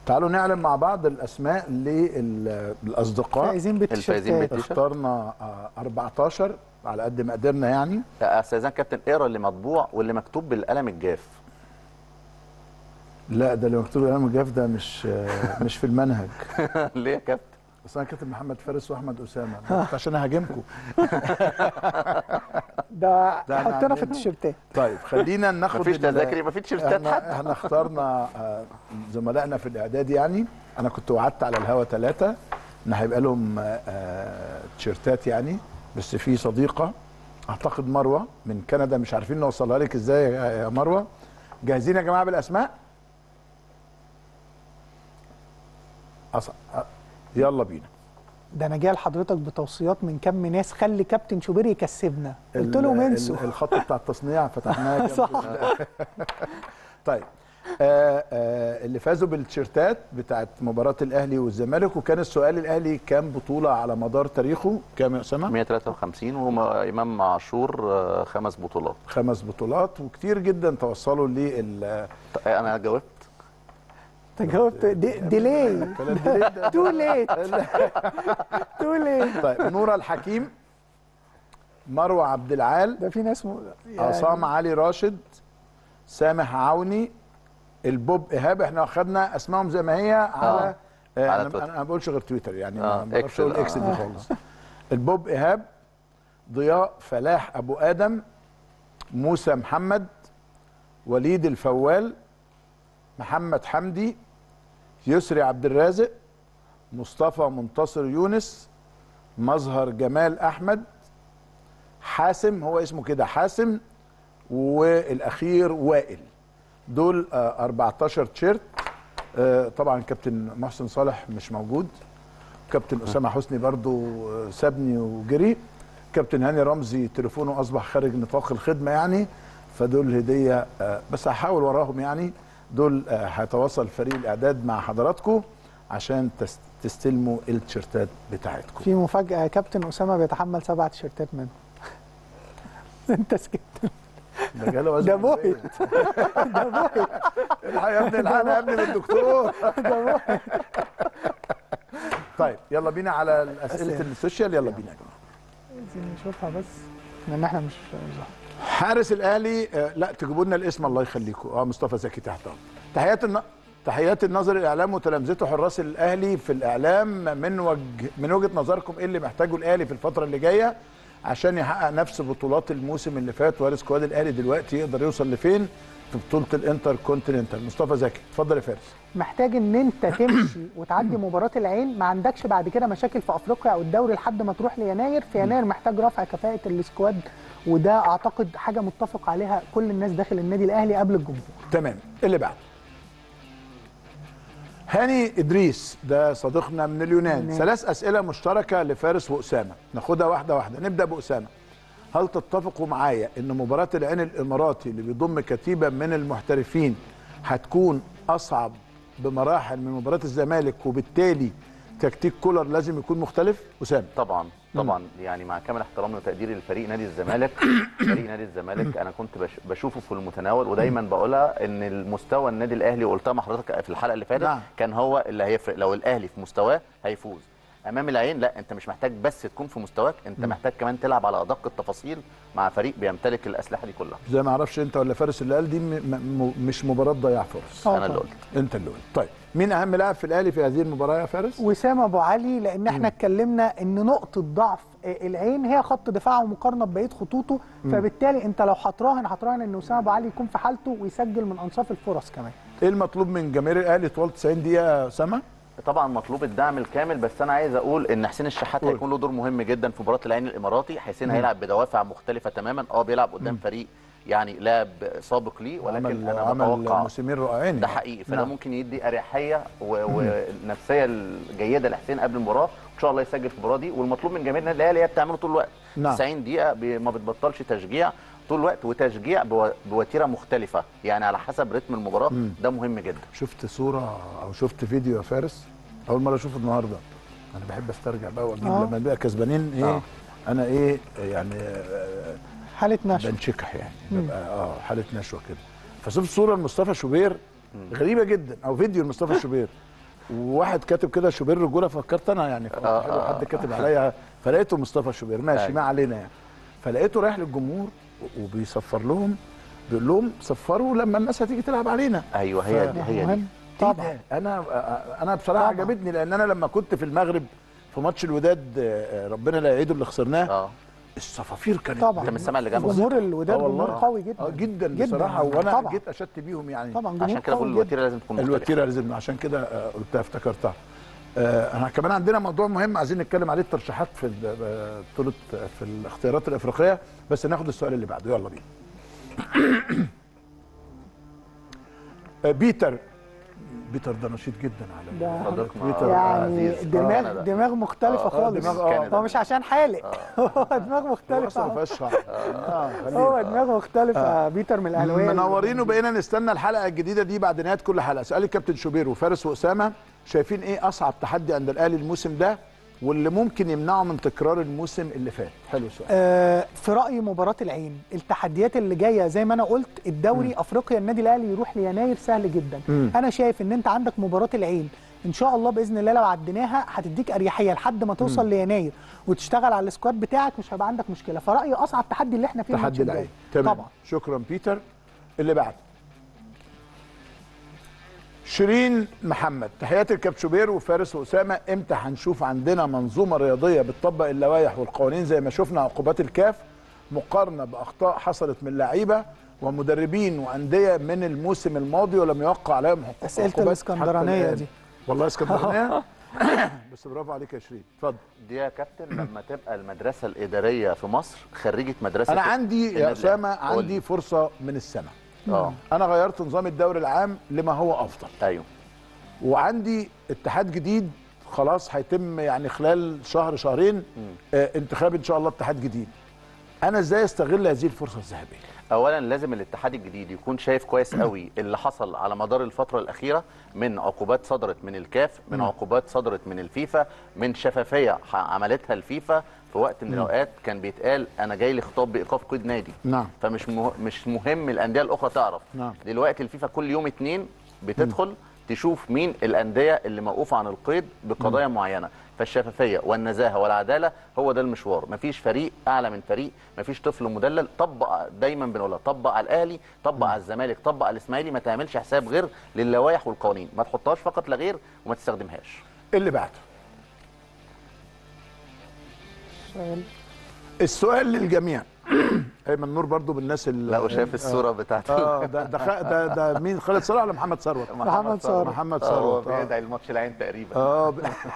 تعالوا نعلن مع بعض الاسماء للاصدقاء فايزين بالتيشيرتات. اخترنا أربعتاشر على قد ما قدرنا يعني. استاذن كابتن، اقرا اللي مطبوع واللي مكتوب بالقلم الجاف. لا ده اللي مكتوب بالقلم الجاف ده مش مش في المنهج. ليه يا كابتن؟ بس انا كاتب محمد فارس واحمد اسامه عشان اهاجمكم. ده حطينا في التيشيرتات. طيب خلينا ناخد مفيش تذاكر يبقى في تيشيرتات. احنا, احنا اخترنا زملائنا في الاعداد يعني. انا كنت وعدت على الهوا ثلاثه ان هيبقى لهم تيشيرتات يعني، بس في صديقه اعتقد مروه من كندا مش عارفين نوصلها لك ازاي يا مروه. جاهزين يا جماعه بالاسماء؟ أص... يلا بينا. ده انا جاي لحضرتك بتوصيات من كم ناس، خلي كابتن شوبير يكسبنا، قلت لهم انسوا. الخط بتاع التصنيع فتحناه. صح. طيب آه آه اللي فازوا بالتيشيرتات بتاعت مباراه الاهلي والزمالك، وكان السؤال الاهلي كام بطوله على مدار تاريخه؟ كام يا اسامه؟ مية وتلاتة وخمسين، وامام عاشور خمس بطولات. خمس بطولات، وكتير جدا توصلوا لل. انا جاوبت. انت جاوبت ديلي. تو ليت. تو ليت. طيب نورة الحكيم، مروه عبد العال، ده في ناس م... يعني عصام علي راشد، سامح عوني، البوب ايهاب. احنا اخذنا اسمائهم زي ما هي على آه. آه انا ما بقولش غير تويتر يعني، آه. ما بعرفش اقول اكس دي خالص. البوب ايهاب، ضياء فلاح ابو ادم، موسى محمد، وليد الفوال، محمد حمدي، يسري عبد الرازق، مصطفى منتصر يونس، مظهر جمال احمد، حاسم، هو اسمه كده حاسم، والاخير وائل. دول أربعتاشر تيشيرت. طبعا كابتن محسن صالح مش موجود، كابتن اسامه حسني برضو سابني وجري، كابتن هاني رمزي تليفونه اصبح خارج نطاق الخدمه يعني، فدول هديه بس هحاول وراهم يعني. دول هيتواصل فريق الاعداد مع حضراتكم عشان تستلموا التيشيرتات بتاعتكم. في مفاجاه، كابتن اسامه بيتحمل سبع تيشيرتات منهم. انت سكت. ده جاله ده موهد. ده موهد. الحق يا ابني، الحق يا ابني بالدكتور. ده موهد. طيب يلا بينا على اسئله السوشيال. يلا بينا يا جماعه. عايزين نشوفها بس لان احنا مش حارس الاهلي. آه لا تجيبوا لنا الاسم الله يخليكم. اه مصطفى زكي تحت. تحيات الن... تحيات الناظر الاعلام وتلامذته حراس الاهلي في الاعلام. من وجه من وجهه نظركم ايه اللي محتاجه الاهلي في الفتره اللي جايه عشان يحقق نفس بطولات الموسم اللي فات، وارث سكواد الاهلي دلوقتي يقدر يوصل لفين في بطوله الانتر كونتيننتال؟ مصطفى زكي اتفضل يا فارس. محتاج ان انت تمشي وتعدي مباراه العين، ما عندكش بعد كده مشاكل في افريقيا او الدوري لحد ما تروح ليناير. في يناير محتاج رفع كفاءه السكواد، وده اعتقد حاجه متفق عليها كل الناس داخل النادي الاهلي قبل الجمهور. تمام. اللي بعد هاني ادريس، ده صديقنا من اليونان. مم. ثلاث اسئله مشتركه لفارس واسامه، ناخدها واحده واحده. نبدا باسامه. هل تتفقوا معايا ان مباراه العين الاماراتي اللي بيضم كتيبه من المحترفين هتكون اصعب بمراحل من مباراه الزمالك، وبالتالي تكتيك كولر لازم يكون مختلف؟ اسامه. طبعا طبعا مم. يعني مع كامل احترامي وتقديري لفريق نادي الزمالك، فريق نادي الزمالك انا كنت بشوفه في المتناول، ودايما بقولها ان المستوى النادي الاهلي، وقلتها مع حضرتك في الحلقه اللي فاتت، نعم. كان هو اللي هيفرق. لو الاهلي في مستواه هيفوز امام العين. لا، انت مش محتاج بس تكون في مستواك، انت م. محتاج كمان تلعب على ادق التفاصيل مع فريق بيمتلك الاسلحه دي كلها. زي ما اعرفش انت ولا فارس اللي قال دي م م مش مباراه ضياع فرص. انا اللي قلت. انت اللي قلت. طيب مين اهم لاعب في الاهلي في هذه المباراه يا فارس؟ وسام ابو علي، لان احنا اتكلمنا ان نقطه ضعف العين هي خط دفاعه مقارنه ببقيه خطوطه، م. فبالتالي انت لو هتراهن هتراهن ان وسام ابو علي يكون في حالته ويسجل من انصاف الفرص كمان. ايه المطلوب من جماهير الاهلي طوال تسعين دقيقه يا اسامه؟ طبعا مطلوب الدعم الكامل، بس انا عايز اقول ان حسين الشحات قول. هيكون له دور مهم جدا في مباراه العين الاماراتي. حسين هيلعب بدوافع مختلفه تماما. اه بيلعب قدام م. فريق يعني لاعب سابق ليه، ولكن عمل انا عمل بتوقع موسمين رائعين ده حقيقي. فده نعم. ممكن يدي اريحيه والنفسيه الجيده لحسين قبل المباراه، وان شاء الله يسجل في المباراه دي. والمطلوب من جماهير النادي الاهلي هي بتعمله طول الوقت. نعم. تسعين دقيقه ما بتبطلش تشجيع طول الوقت، وتشجيع بوتيره مختلفه يعني على حسب رتم المباراه. م. ده مهم جدا. شفت صوره او شفت فيديو يا فارس؟ اول مره اشوفه النهارده. انا بحب استرجع بقى واجيب لما نبقى كسبانين ايه آه. انا ايه يعني حاله نشوه بنشكح يعني ببقى اه حاله نشوه كده. فشفت صوره لمصطفى شوبير غريبه جدا، او فيديو لمصطفى شوبير وواحد كاتب كده شوبير رجوله، فكرت انا يعني آه حلو آه حد كاتب عليا، فلقيته مصطفى شوبير ماشي أيوة. ما علينا يعني. فلقيته رايح للجمهور وبيصفر لهم، بيقول لهم صفروا لما الناس هتيجي تلعب علينا. ايوه هي ف... دي هي دي طبعا. انا انا بصراحه طبعا. عجبتني، لان انا لما كنت في المغرب في ماتش الوداد ربنا لا يعيده اللي خسرناه، اه الصفافير كانت طبعا. انت من السماء اللي جنبه. جمهور الوداد آه والله. جمهور قوي جدا اه جدا, جداً بصراحه، وانا طبعا. جيت اشدت بيهم يعني. طبعا جمهور عشان كده بقول قوي جدا. الوتيره لازم تكون مختلفه. الوتيره لازم، عشان كده آه، قلتها افتكرتها. آه، احنا كمان عندنا موضوع مهم عايزين نتكلم عليه، الترشيحات في ال- آه، بطوله في الاختيارات الافريقيه، بس ناخد السؤال اللي بعده يلا بينا. آه، بيتر بيتر ده نشيط جدا على ده حضرتك بيتر يعني عزيز. دماغ كندا. دماغ مختلفة آه، خالص. دماغ- آه. كندا. هو مش عشان حالق هو دماغ هو مختلفة اصلا ما أهو. فيهاش شعر. اه هو خليه. دماغ مختلفة بيتر من الأهلاوية. منورين، وبقينا نستنى الحلقه الجديده دي بعد نهايه كل حلقه. سؤال الكابتن شوبير وفارس واسامه، شايفين ايه اصعب تحدي عند الاهلي الموسم ده واللي ممكن يمنعه من تكرار الموسم اللي فات؟ حلو السؤال. آه، في رأيي مباراة العين، التحديات اللي جاية زي ما أنا قلت، الدوري م. أفريقيا النادي الأهلي يروح ليناير سهل جدا. م. أنا شايف إن أنت عندك مباراة العين إن شاء الله بإذن الله لو عديناها هتديك أريحية لحد ما توصل م. ليناير وتشتغل على السكواد بتاعك، مش هيبقى عندك مشكلة. فرأيي أصعب تحدي اللي إحنا فيه تحدي العين. تمام طبعا. شكرا بيتر. اللي بعد شيرين محمد، تحياتي لكابتن شوبير وفارس واسامه، امتى هنشوف عندنا منظومه رياضيه بتطبق اللوائح والقوانين زي ما شفنا عقوبات الكاف مقارنه باخطاء حصلت من لعيبه ومدربين وانديه من الموسم الماضي ولم يوقع عليهم حقوق اسئله الاسكندرانيه دي؟ والله اسكندرانيه. بس برافو عليك يا شيرين، اتفضل. دي يا كابتن لما تبقى المدرسه الاداريه في مصر خريجه مدرسه، انا عندي يا اسامه عندي فرصه من السنه. اه انا غيرت نظام الدوري العام لما هو افضل. ايوه. وعندي اتحاد جديد خلاص هيتم يعني خلال شهر شهرين آه انتخاب ان شاء الله اتحاد جديد. انا ازاي استغل هذه الفرصه الذهبيه؟ اولا لازم الاتحاد الجديد يكون شايف كويس قوي اللي حصل على مدار الفتره الاخيره من عقوبات صدرت من الكاف، من عقوبات صدرت من الفيفا، من شفافيه عملتها الفيفا في وقت من الاوقات كان بيتقال انا جاي لي خطاب بايقاف قيد نادي. نعم. فمش مه... مش مهم الانديه الاخرى تعرف. نعم. دلوقتي الفيفا كل يوم اتنين بتدخل م. تشوف مين الانديه اللي موقوفه عن القيد بقضايا م. معينه. فالشفافيه والنزاهه والعداله هو ده المشوار، مفيش فريق اعلى من فريق، مفيش طفل مدلل. طبق، دايما بنقولها، طبق على الاهلي، طبق على الزمالك، طبق على الاسماعيلي، ما تعملش حساب غير للوائح والقوانين، ما تحطهاش فقط لا غير وما تستخدمهاش. اللي بعده سؤال السؤال للجميع. ايمن نور برضو بالناس اللي لا وشايف الصوره بتاعت اه ده ده ده, ده مين؟ خالد صلاح ولا محمد ثروت؟ محمد ثروت. محمد ثروت ثروت. اه بيدعي الماتش العين تقريبا. اه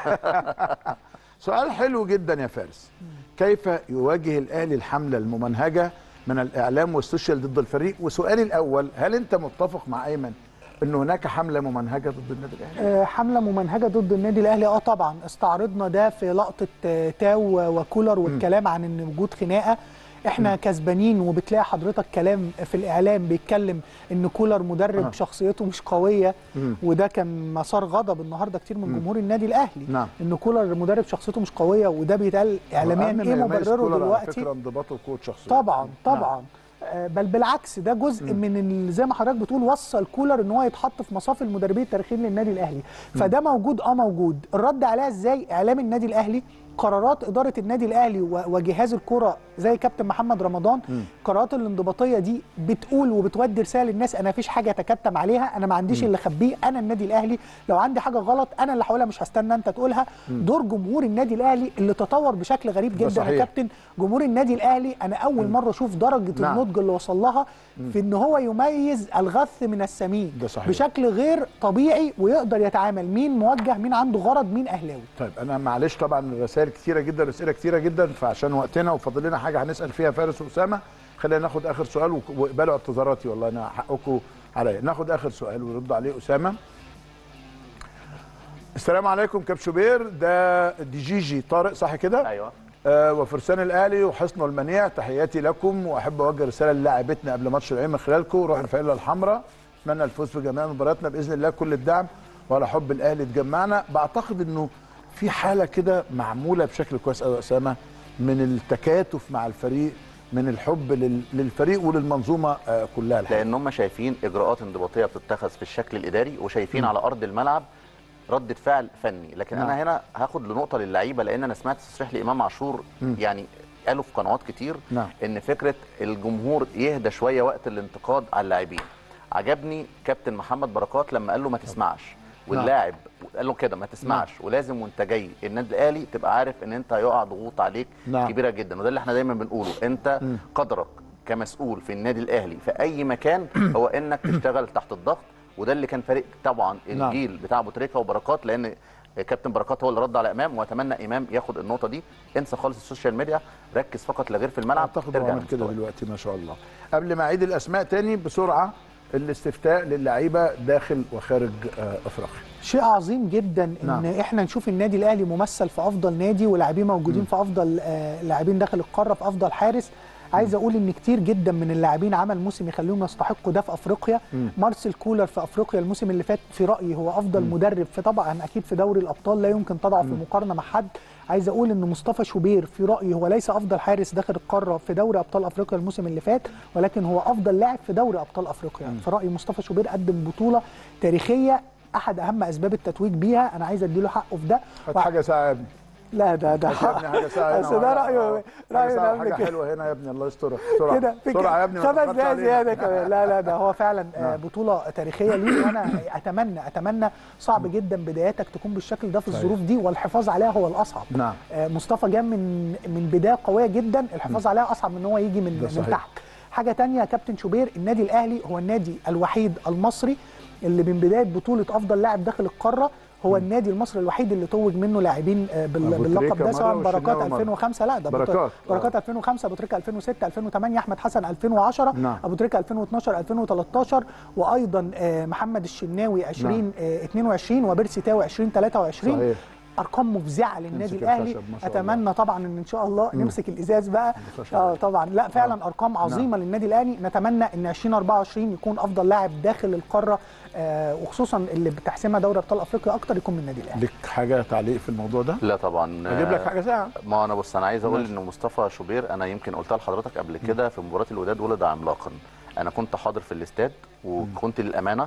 سؤال حلو جدا يا فارس. كيف يواجه الاهلي الحمله الممنهجه من الاعلام والسوشيال ضد الفريق؟ وسؤالي الاول، هل انت متفق مع ايمن ان هناك حمله ممنهجه ضد النادي الاهلي؟ آه، حمله ممنهجه ضد النادي الاهلي، اه طبعا استعرضنا ده في لقطه آه، تاو وكولر والكلام عن ان وجود خناقه. احنا م. كسبانين، وبتلاقي حضرتك كلام في الاعلام بيتكلم ان كولر مدرب آه. شخصيته مش قويه، م. وده كان مسار غضب النهارده كتير من م. جمهور النادي الاهلي. نعم. ان كولر مدرب شخصيته مش قويه، وده بيتقال اعلاميا ايه مبرره دلوقتي؟ فكره انضباطه وقوه شخصيه. طبعا طبعا. نعم. بل بالعكس، ده جزء م. من زي ما حضرتك بتقول وصل كولر ان هو يتحط في مصاف المدربين التاريخيين للنادي الاهلي. م. فده موجود اه موجود. الرد عليها ازاي؟ اعلام النادي الاهلي، قرارات اداره النادي الاهلي وجهاز الكره زي كابتن محمد رمضان، القرارات الانضباطيه دي بتقول وبتودي رساله للناس انا مفيش حاجه اتكتم عليها، انا ما عنديش اللي اخبيه، انا النادي الاهلي لو عندي حاجه غلط انا اللي هقولها، مش هستنى انت تقولها. م. دور جمهور النادي الاهلي اللي تطور بشكل غريب جدا يا كابتن. جمهور النادي الاهلي انا اول م. مره اشوف درجه نعم. النضج اللي وصل لها في ان هو يميز الغث من السمين بشكل غير طبيعي، ويقدر يتعامل مين موجه، مين عنده غرض، مين اهلاوي. طيب انا معلش طبعا الرسائل كتيره جدا، اسئله كتيره جدا، فعشان وقتنا وفاضل لنا حاجه هنسال فيها فارس واسامه، خلينا ناخد اخر سؤال واقبلوا اعتذاراتي والله انا حقكم عليا. ناخد اخر سؤال ويرد عليه اسامه. السلام عليكم كابتن شوبير، ده دي جي جي طارق صح كده؟ ايوه. آه وفرسان الاهلي وحسنه المنيع، تحياتي لكم، واحب اوجه رساله للاعبتنا قبل ماتش العين من خلالكم، روح الفانيلا الحمراء، اتمنى الفوز في جميع مبارياتنا باذن الله، كل الدعم وعلى حب الاهلي تجمعنا. بعتقد انه في حاله كده معموله بشكل كويس قوي يا اسامه من التكاتف مع الفريق، من الحب للفريق وللمنظومه كلها الحقيقة. لان هم شايفين اجراءات انضباطيه بتتخذ في الشكل الاداري، وشايفين م. على ارض الملعب ردة فعل فني. لكن نعم. انا هنا هاخد لنقطه للعيبه، لان انا سمعت تصريح لامام عاشور م. يعني قالوا في قنوات كتير نعم. ان فكره الجمهور يهدى شويه وقت الانتقاد على اللاعبين. عجبني كابتن محمد بركات لما قال له ما تسمعش، واللاعب قال له كده ما تسمعش، نعم. ولازم وانت جاي النادي الاهلي تبقى عارف ان انت هيقع ضغوط عليك نعم. كبيره جدا. وده اللي احنا دايما بنقوله، انت م. قدرك كمسؤول في النادي الاهلي في اي مكان هو انك تشتغل تحت الضغط. وده اللي كان فارق طبعا الجيل نعم. بتاع ابو تريكه وبركات، لان كابتن بركات هو اللي رد على امام، واتمنى امام ياخد النقطه دي. انسى خالص السوشيال ميديا، ركز فقط لا غير في الملعب. اعتقد هو عمل كده دلوقتي ما شاء الله. قبل ما اعيد الاسماء تاني بسرعه، الاستفتاء للعيبه داخل وخارج افريقيا شيء عظيم جدا ان نعم. احنا نشوف النادي الاهلي ممثل في افضل نادي، ولاعبين موجودين م. في افضل لاعبين داخل القاره، في افضل حارس. عايز اقول ان كتير جدا من اللاعبين عمل موسم يخليهم يستحقوا ده في افريقيا. م. مارسيل كولر في افريقيا الموسم اللي فات في رايي هو افضل م. مدرب، في طبعا اكيد في دوري الابطال لا يمكن تضعه في مقارنه مع حد. عايز اقول ان مصطفى شوبير في رايي هو ليس افضل حارس داخل القاره في دوري ابطال افريقيا الموسم اللي فات، ولكن هو افضل لاعب في دوري ابطال افريقيا. م. في رايي مصطفى شوبير قدم بطوله تاريخيه احد اهم اسباب التتويج بيها. انا عايز اديله حقه في ده. و... حاجه ساعه يا ابني. لا ده ده حاجه ساعه بس ده رايه رايه حاجه حلوه هنا يا ابني، الله يسترك. بسرعه كده بسرعه يا ابني، خمس دقايق زياده كمان. لا لا ده هو فعلا بطوله تاريخيه ليه، وانا اتمنى اتمنى صعب جدا بداياتك تكون بالشكل ده في الظروف دي، والحفاظ عليها هو الاصعب. نعم. مصطفى جه من من بدايه قويه جدا، الحفاظ عليها اصعب من ان هو يجي من من تحت. حاجه ثانيه يا كابتن شوبير، النادي الاهلي هو النادي الوحيد المصري اللي من بدايه بطوله افضل لاعب داخل القاره هو النادي المصري الوحيد اللي توج منه لاعبين باللقب ده، سواء بركات ألفين وخمسة، لا ده بركات بركات ألفين وخمسة، ابو تريكه ألفين وستة، ألفين وثمانية، احمد حسن ألفين وعشرة، نعم. ابو تريكه ألفين واثناشر، ألفين وثلاثة عشر، وايضا محمد الشناوي ألفين واثنين وعشرين، وبيرسي تاو ألفين وثلاثة وعشرين. صحيح. ارقام مفزعه للنادي الاهلي. اتمنى طبعا ان ان شاء الله نمسك الازاز بقى. اه طبعا لا فعلا آه. ارقام عظيمه نعم. للنادي الاهلي. نتمنى ان ألفين وأربعة وعشرين يكون افضل لاعب داخل القاره، آه وخصوصا اللي بتحسمها دوري ابطال افريقيا اكتر يكون من النادي الاهلي. لك حاجه تعليق في الموضوع ده؟ لا طبعا اجيب لك حاجه ساعه. ما انا بص، انا عايز اقول ان مصطفى شوبير انا يمكن قلتها لحضرتك قبل كده في مباراه الوداد ولد عملاقا. انا كنت حاضر في الاستاد وكنت للامانه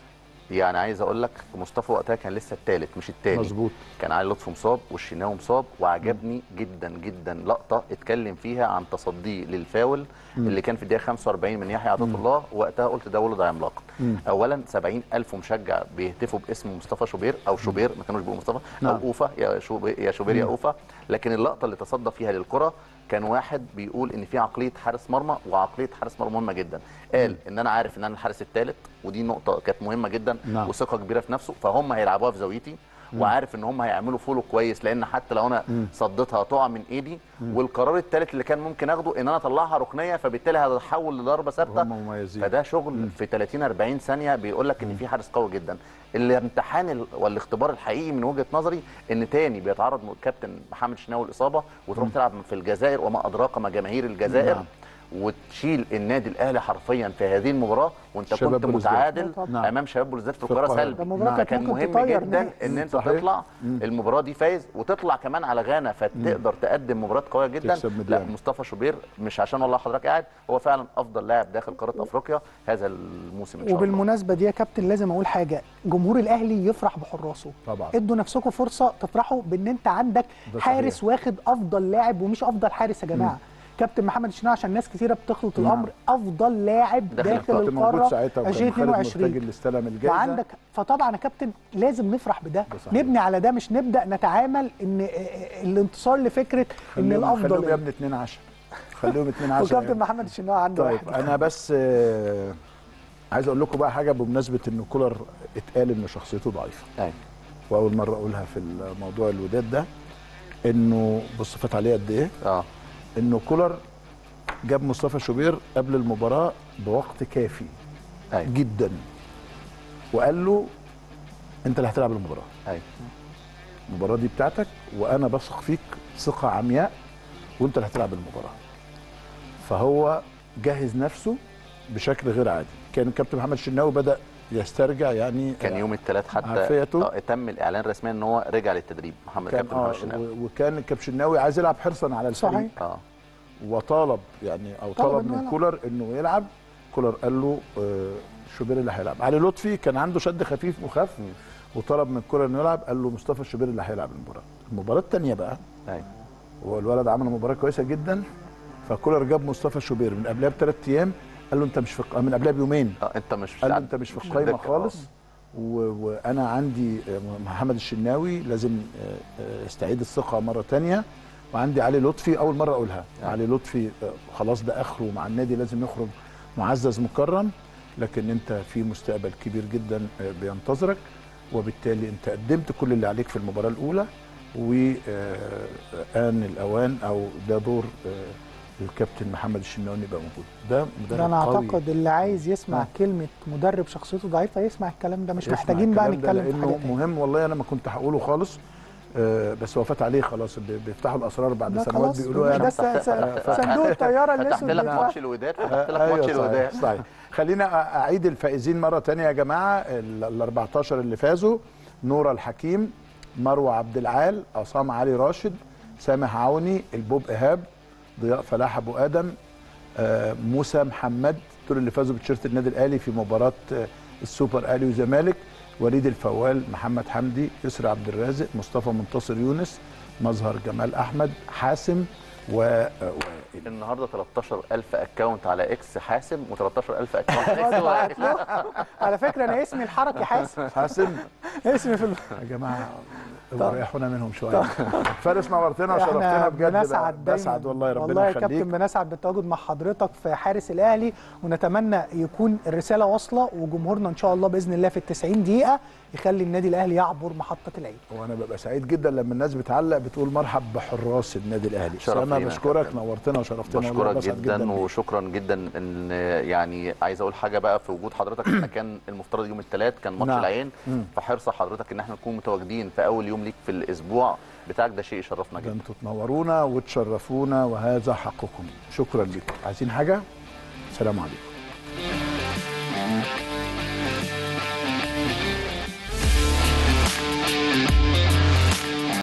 يعني عايز اقول لك مصطفى وقتها كان لسه الثالث مش الثاني. مظبوط. كان علي لطفي مصاب والشناوي مصاب، وعجبني م. جدا جدا لقطه اتكلم فيها عن تصديه للفاول م. اللي كان في الدقيقه خمسة وأربعين من يحيى عطيه الله. وقتها قلت ده ولد عملاق. اولا سبعين ألف مشجع بيهتفوا باسم مصطفى شوبير او شوبير، ما كانوش بيقولوا مصطفى نعم. او اوفا يا شوبير يا شوبير يا اوفا. لكن اللقطه اللي تصدى فيها للكره كان واحد بيقول ان في عقليه حارس مرمى، وعقليه حارس مرمى مهمه جدا. قال م. ان انا عارف ان انا الحارس الثالث، ودي نقطه كانت مهمه جدا نعم. وثقه كبيره في نفسه، فهم هيلعبوها في زاويتي م. وعارف ان هم هيعملوا فولو كويس، لان حتى لو انا م. صدتها تقع من ايدي. م. والقرار الثالث اللي كان ممكن اخده ان انا اطلعها ركنيه، فبالتالي هتتحول لضربه ثابته. فده شغل م. في ثلاثين أربعين ثانيه بيقول لك ان في حارس قوي جدا. الامتحان والاختبار الحقيقي من وجهه نظري ان تاني بيتعرض كابتن محمد شناوي الاصابه، وتروح م. تلعب في الجزائر، وما ادراك ما جماهير الجزائر. نعم. وتشيل النادي الاهلي حرفيا في هذه المباراه، وانت كنت متعادل نعم. امام شباب بلوزداد في القاهره سلبي. نعم. كان مهم جدا ان انت صحيح. تطلع مم. المباراه دي فايز، وتطلع كمان على غانا، فتقدر مم. تقدم مباراه قويه جدا. لا مصطفى شوبير مش عشان والله حضرتك قاعد، هو فعلا افضل لاعب داخل قاره افريقيا هذا الموسم ان شاء الله. وبالمناسبه دي يا كابتن لازم اقول حاجه، جمهور الاهلي يفرح بحراسه طبعا. ادوا نفسكم فرصه تفرحوا بان انت عندك حارس واخد افضل لاعب، ومش افضل حارس يا جماعه. مم. كابتن محمد الشناوي عشان ناس كثيره بتخلط نعم. الامر، افضل لاعب داخل, داخل القاره ألفين واثنين وعشرين اللي استلم الجائزه وعندك. فطبعا يا كابتن لازم نفرح بده، نبني على ده، مش نبدا نتعامل ان الانتصار لفكره ان الافضل. خليهم يا ابني اتنين عشرة، خليهم اتنين عشرة. وكابتن محمد الشناوي عنده طيب واحد. انا بس آه عايز اقول لكم بقى حاجه بمناسبه ان كولر اتقال ان شخصيته ضعيفه. ايوه. واول مره اقولها في الموضوع الوداد ده، انه بص فات عليه قد ايه؟ اه انه كولر جاب مصطفى شوبير قبل المباراه بوقت كافي أيوة. جدا، وقال له انت اللي هتلعب المباراه. ايوه. المباراه دي بتاعتك، وانا بثق فيك ثقه عمياء، وانت اللي هتلعب المباراه. فهو جهز نفسه بشكل غير عادي. كان الكابتن محمد الشناوي بدا يسترجع، يعني كان يوم الثلاث حتى عافيته. تم الاعلان رسميا ان هو رجع للتدريب محمد كابتن محمد الشناوي، وكان الكابتن الشناوي عايز يلعب حرصا على الفريق. صحيح. اه وطالب يعني او طلب من كولر انه يلعب. كولر قال له آه شوبير اللي هيلعب. علي لطفي كان عنده شد خفيف وخف، وطلب من كولر انه يلعب، قال له مصطفى الشوبير اللي هيلعب المباراه. المباراه الثانيه بقى ايوه والولد عمل مباراه كويسه جدا، فكولر جاب مصطفى الشوبير من قبلها بثلاث ايام، قال له انت مش في من قبلها بيومين اه انت مش قال له انت مش في القايمه خالص، و... وانا عندي محمد الشناوي لازم استعيد الثقه مره ثانيه، وعندي علي لطفي اول مره اقولها يعني. علي لطفي خلاص ده اخره مع النادي، لازم يخرج معزز مكرم، لكن انت في مستقبل كبير جدا بينتظرك، وبالتالي انت قدمت كل اللي عليك في المباراه الاولى، وآن الاوان او ده دور الكابتن محمد الشناوي يبقى موجود. ده مدرب ده انا قوي. اعتقد اللي عايز يسمع آه. كلمه مدرب شخصيته ضعيفه يسمع الكلام ده، مش محتاجين بقى نتكلم في حاجه تانية. مهم والله، انا ما كنت هقوله خالص، آه بس هو فات عليه خلاص، بيفتحوا الاسرار بعد سنوات بيقولوها يعني. ده صندوق الطياره اللي فتحت لك ماتش الوداد، فتحت لك أيوة ماتش الوداد. صحيح. خلينا اعيد الفائزين مره ثانيه يا جماعه، ال أربعتاشر اللي فازوا: نورة الحكيم، مروه عبد العال، عصام علي راشد، سامح عوني، البوب ايهاب، ضياء فلاح ابو ادم، آه موسى محمد، دول اللي فازوا بتيشيرت النادي الاهلي في مباراه آه السوبر اهلي وزمالك. وليد الفوال، محمد حمدي، يسرى عبد الرازق، مصطفى منتصر يونس، مظهر جمال احمد، حاسم و النهارده تلتاشر ألف اكونت على اكس حاسم و13000 اكونت على اكس. على فكره انا اسمي الحركي حاسم. حاسم اسمي في يا جماعه ريحونا منهم شويه. فارس نورتنا وشرفتنا بجد، بنسعد بسعد والله، ربنا والله يخليك. والله يا كابتن بنسعد بالتواجد مع حضرتك في حارس الاهلي، ونتمنى يكون الرساله واصله، وجمهورنا ان شاء الله باذن الله في التسعين دقيقه يخلي النادي الاهلي يعبر محطه العين. وانا ببقى سعيد جدا لما الناس بتعلق بتقول مرحب بحراس النادي الاهلي. انا بشكرك، نورتنا وشرفتنا. بشكرك جدا, جدا وشكرا جدا. ان يعني عايز اقول حاجه بقى في وجود حضرتك، احنا كان المفترض يوم الثلاث كان ماتش نعم. العين، فحرص حضرتك ان احنا نكون متواجدين في اول يوم ليك في الاسبوع بتاعك، ده شيء يشرفنا جدا. انتوا تنورونا وتشرفونا وهذا حقكم. شكرا لكم. عايزين حاجه؟ السلام عليكم.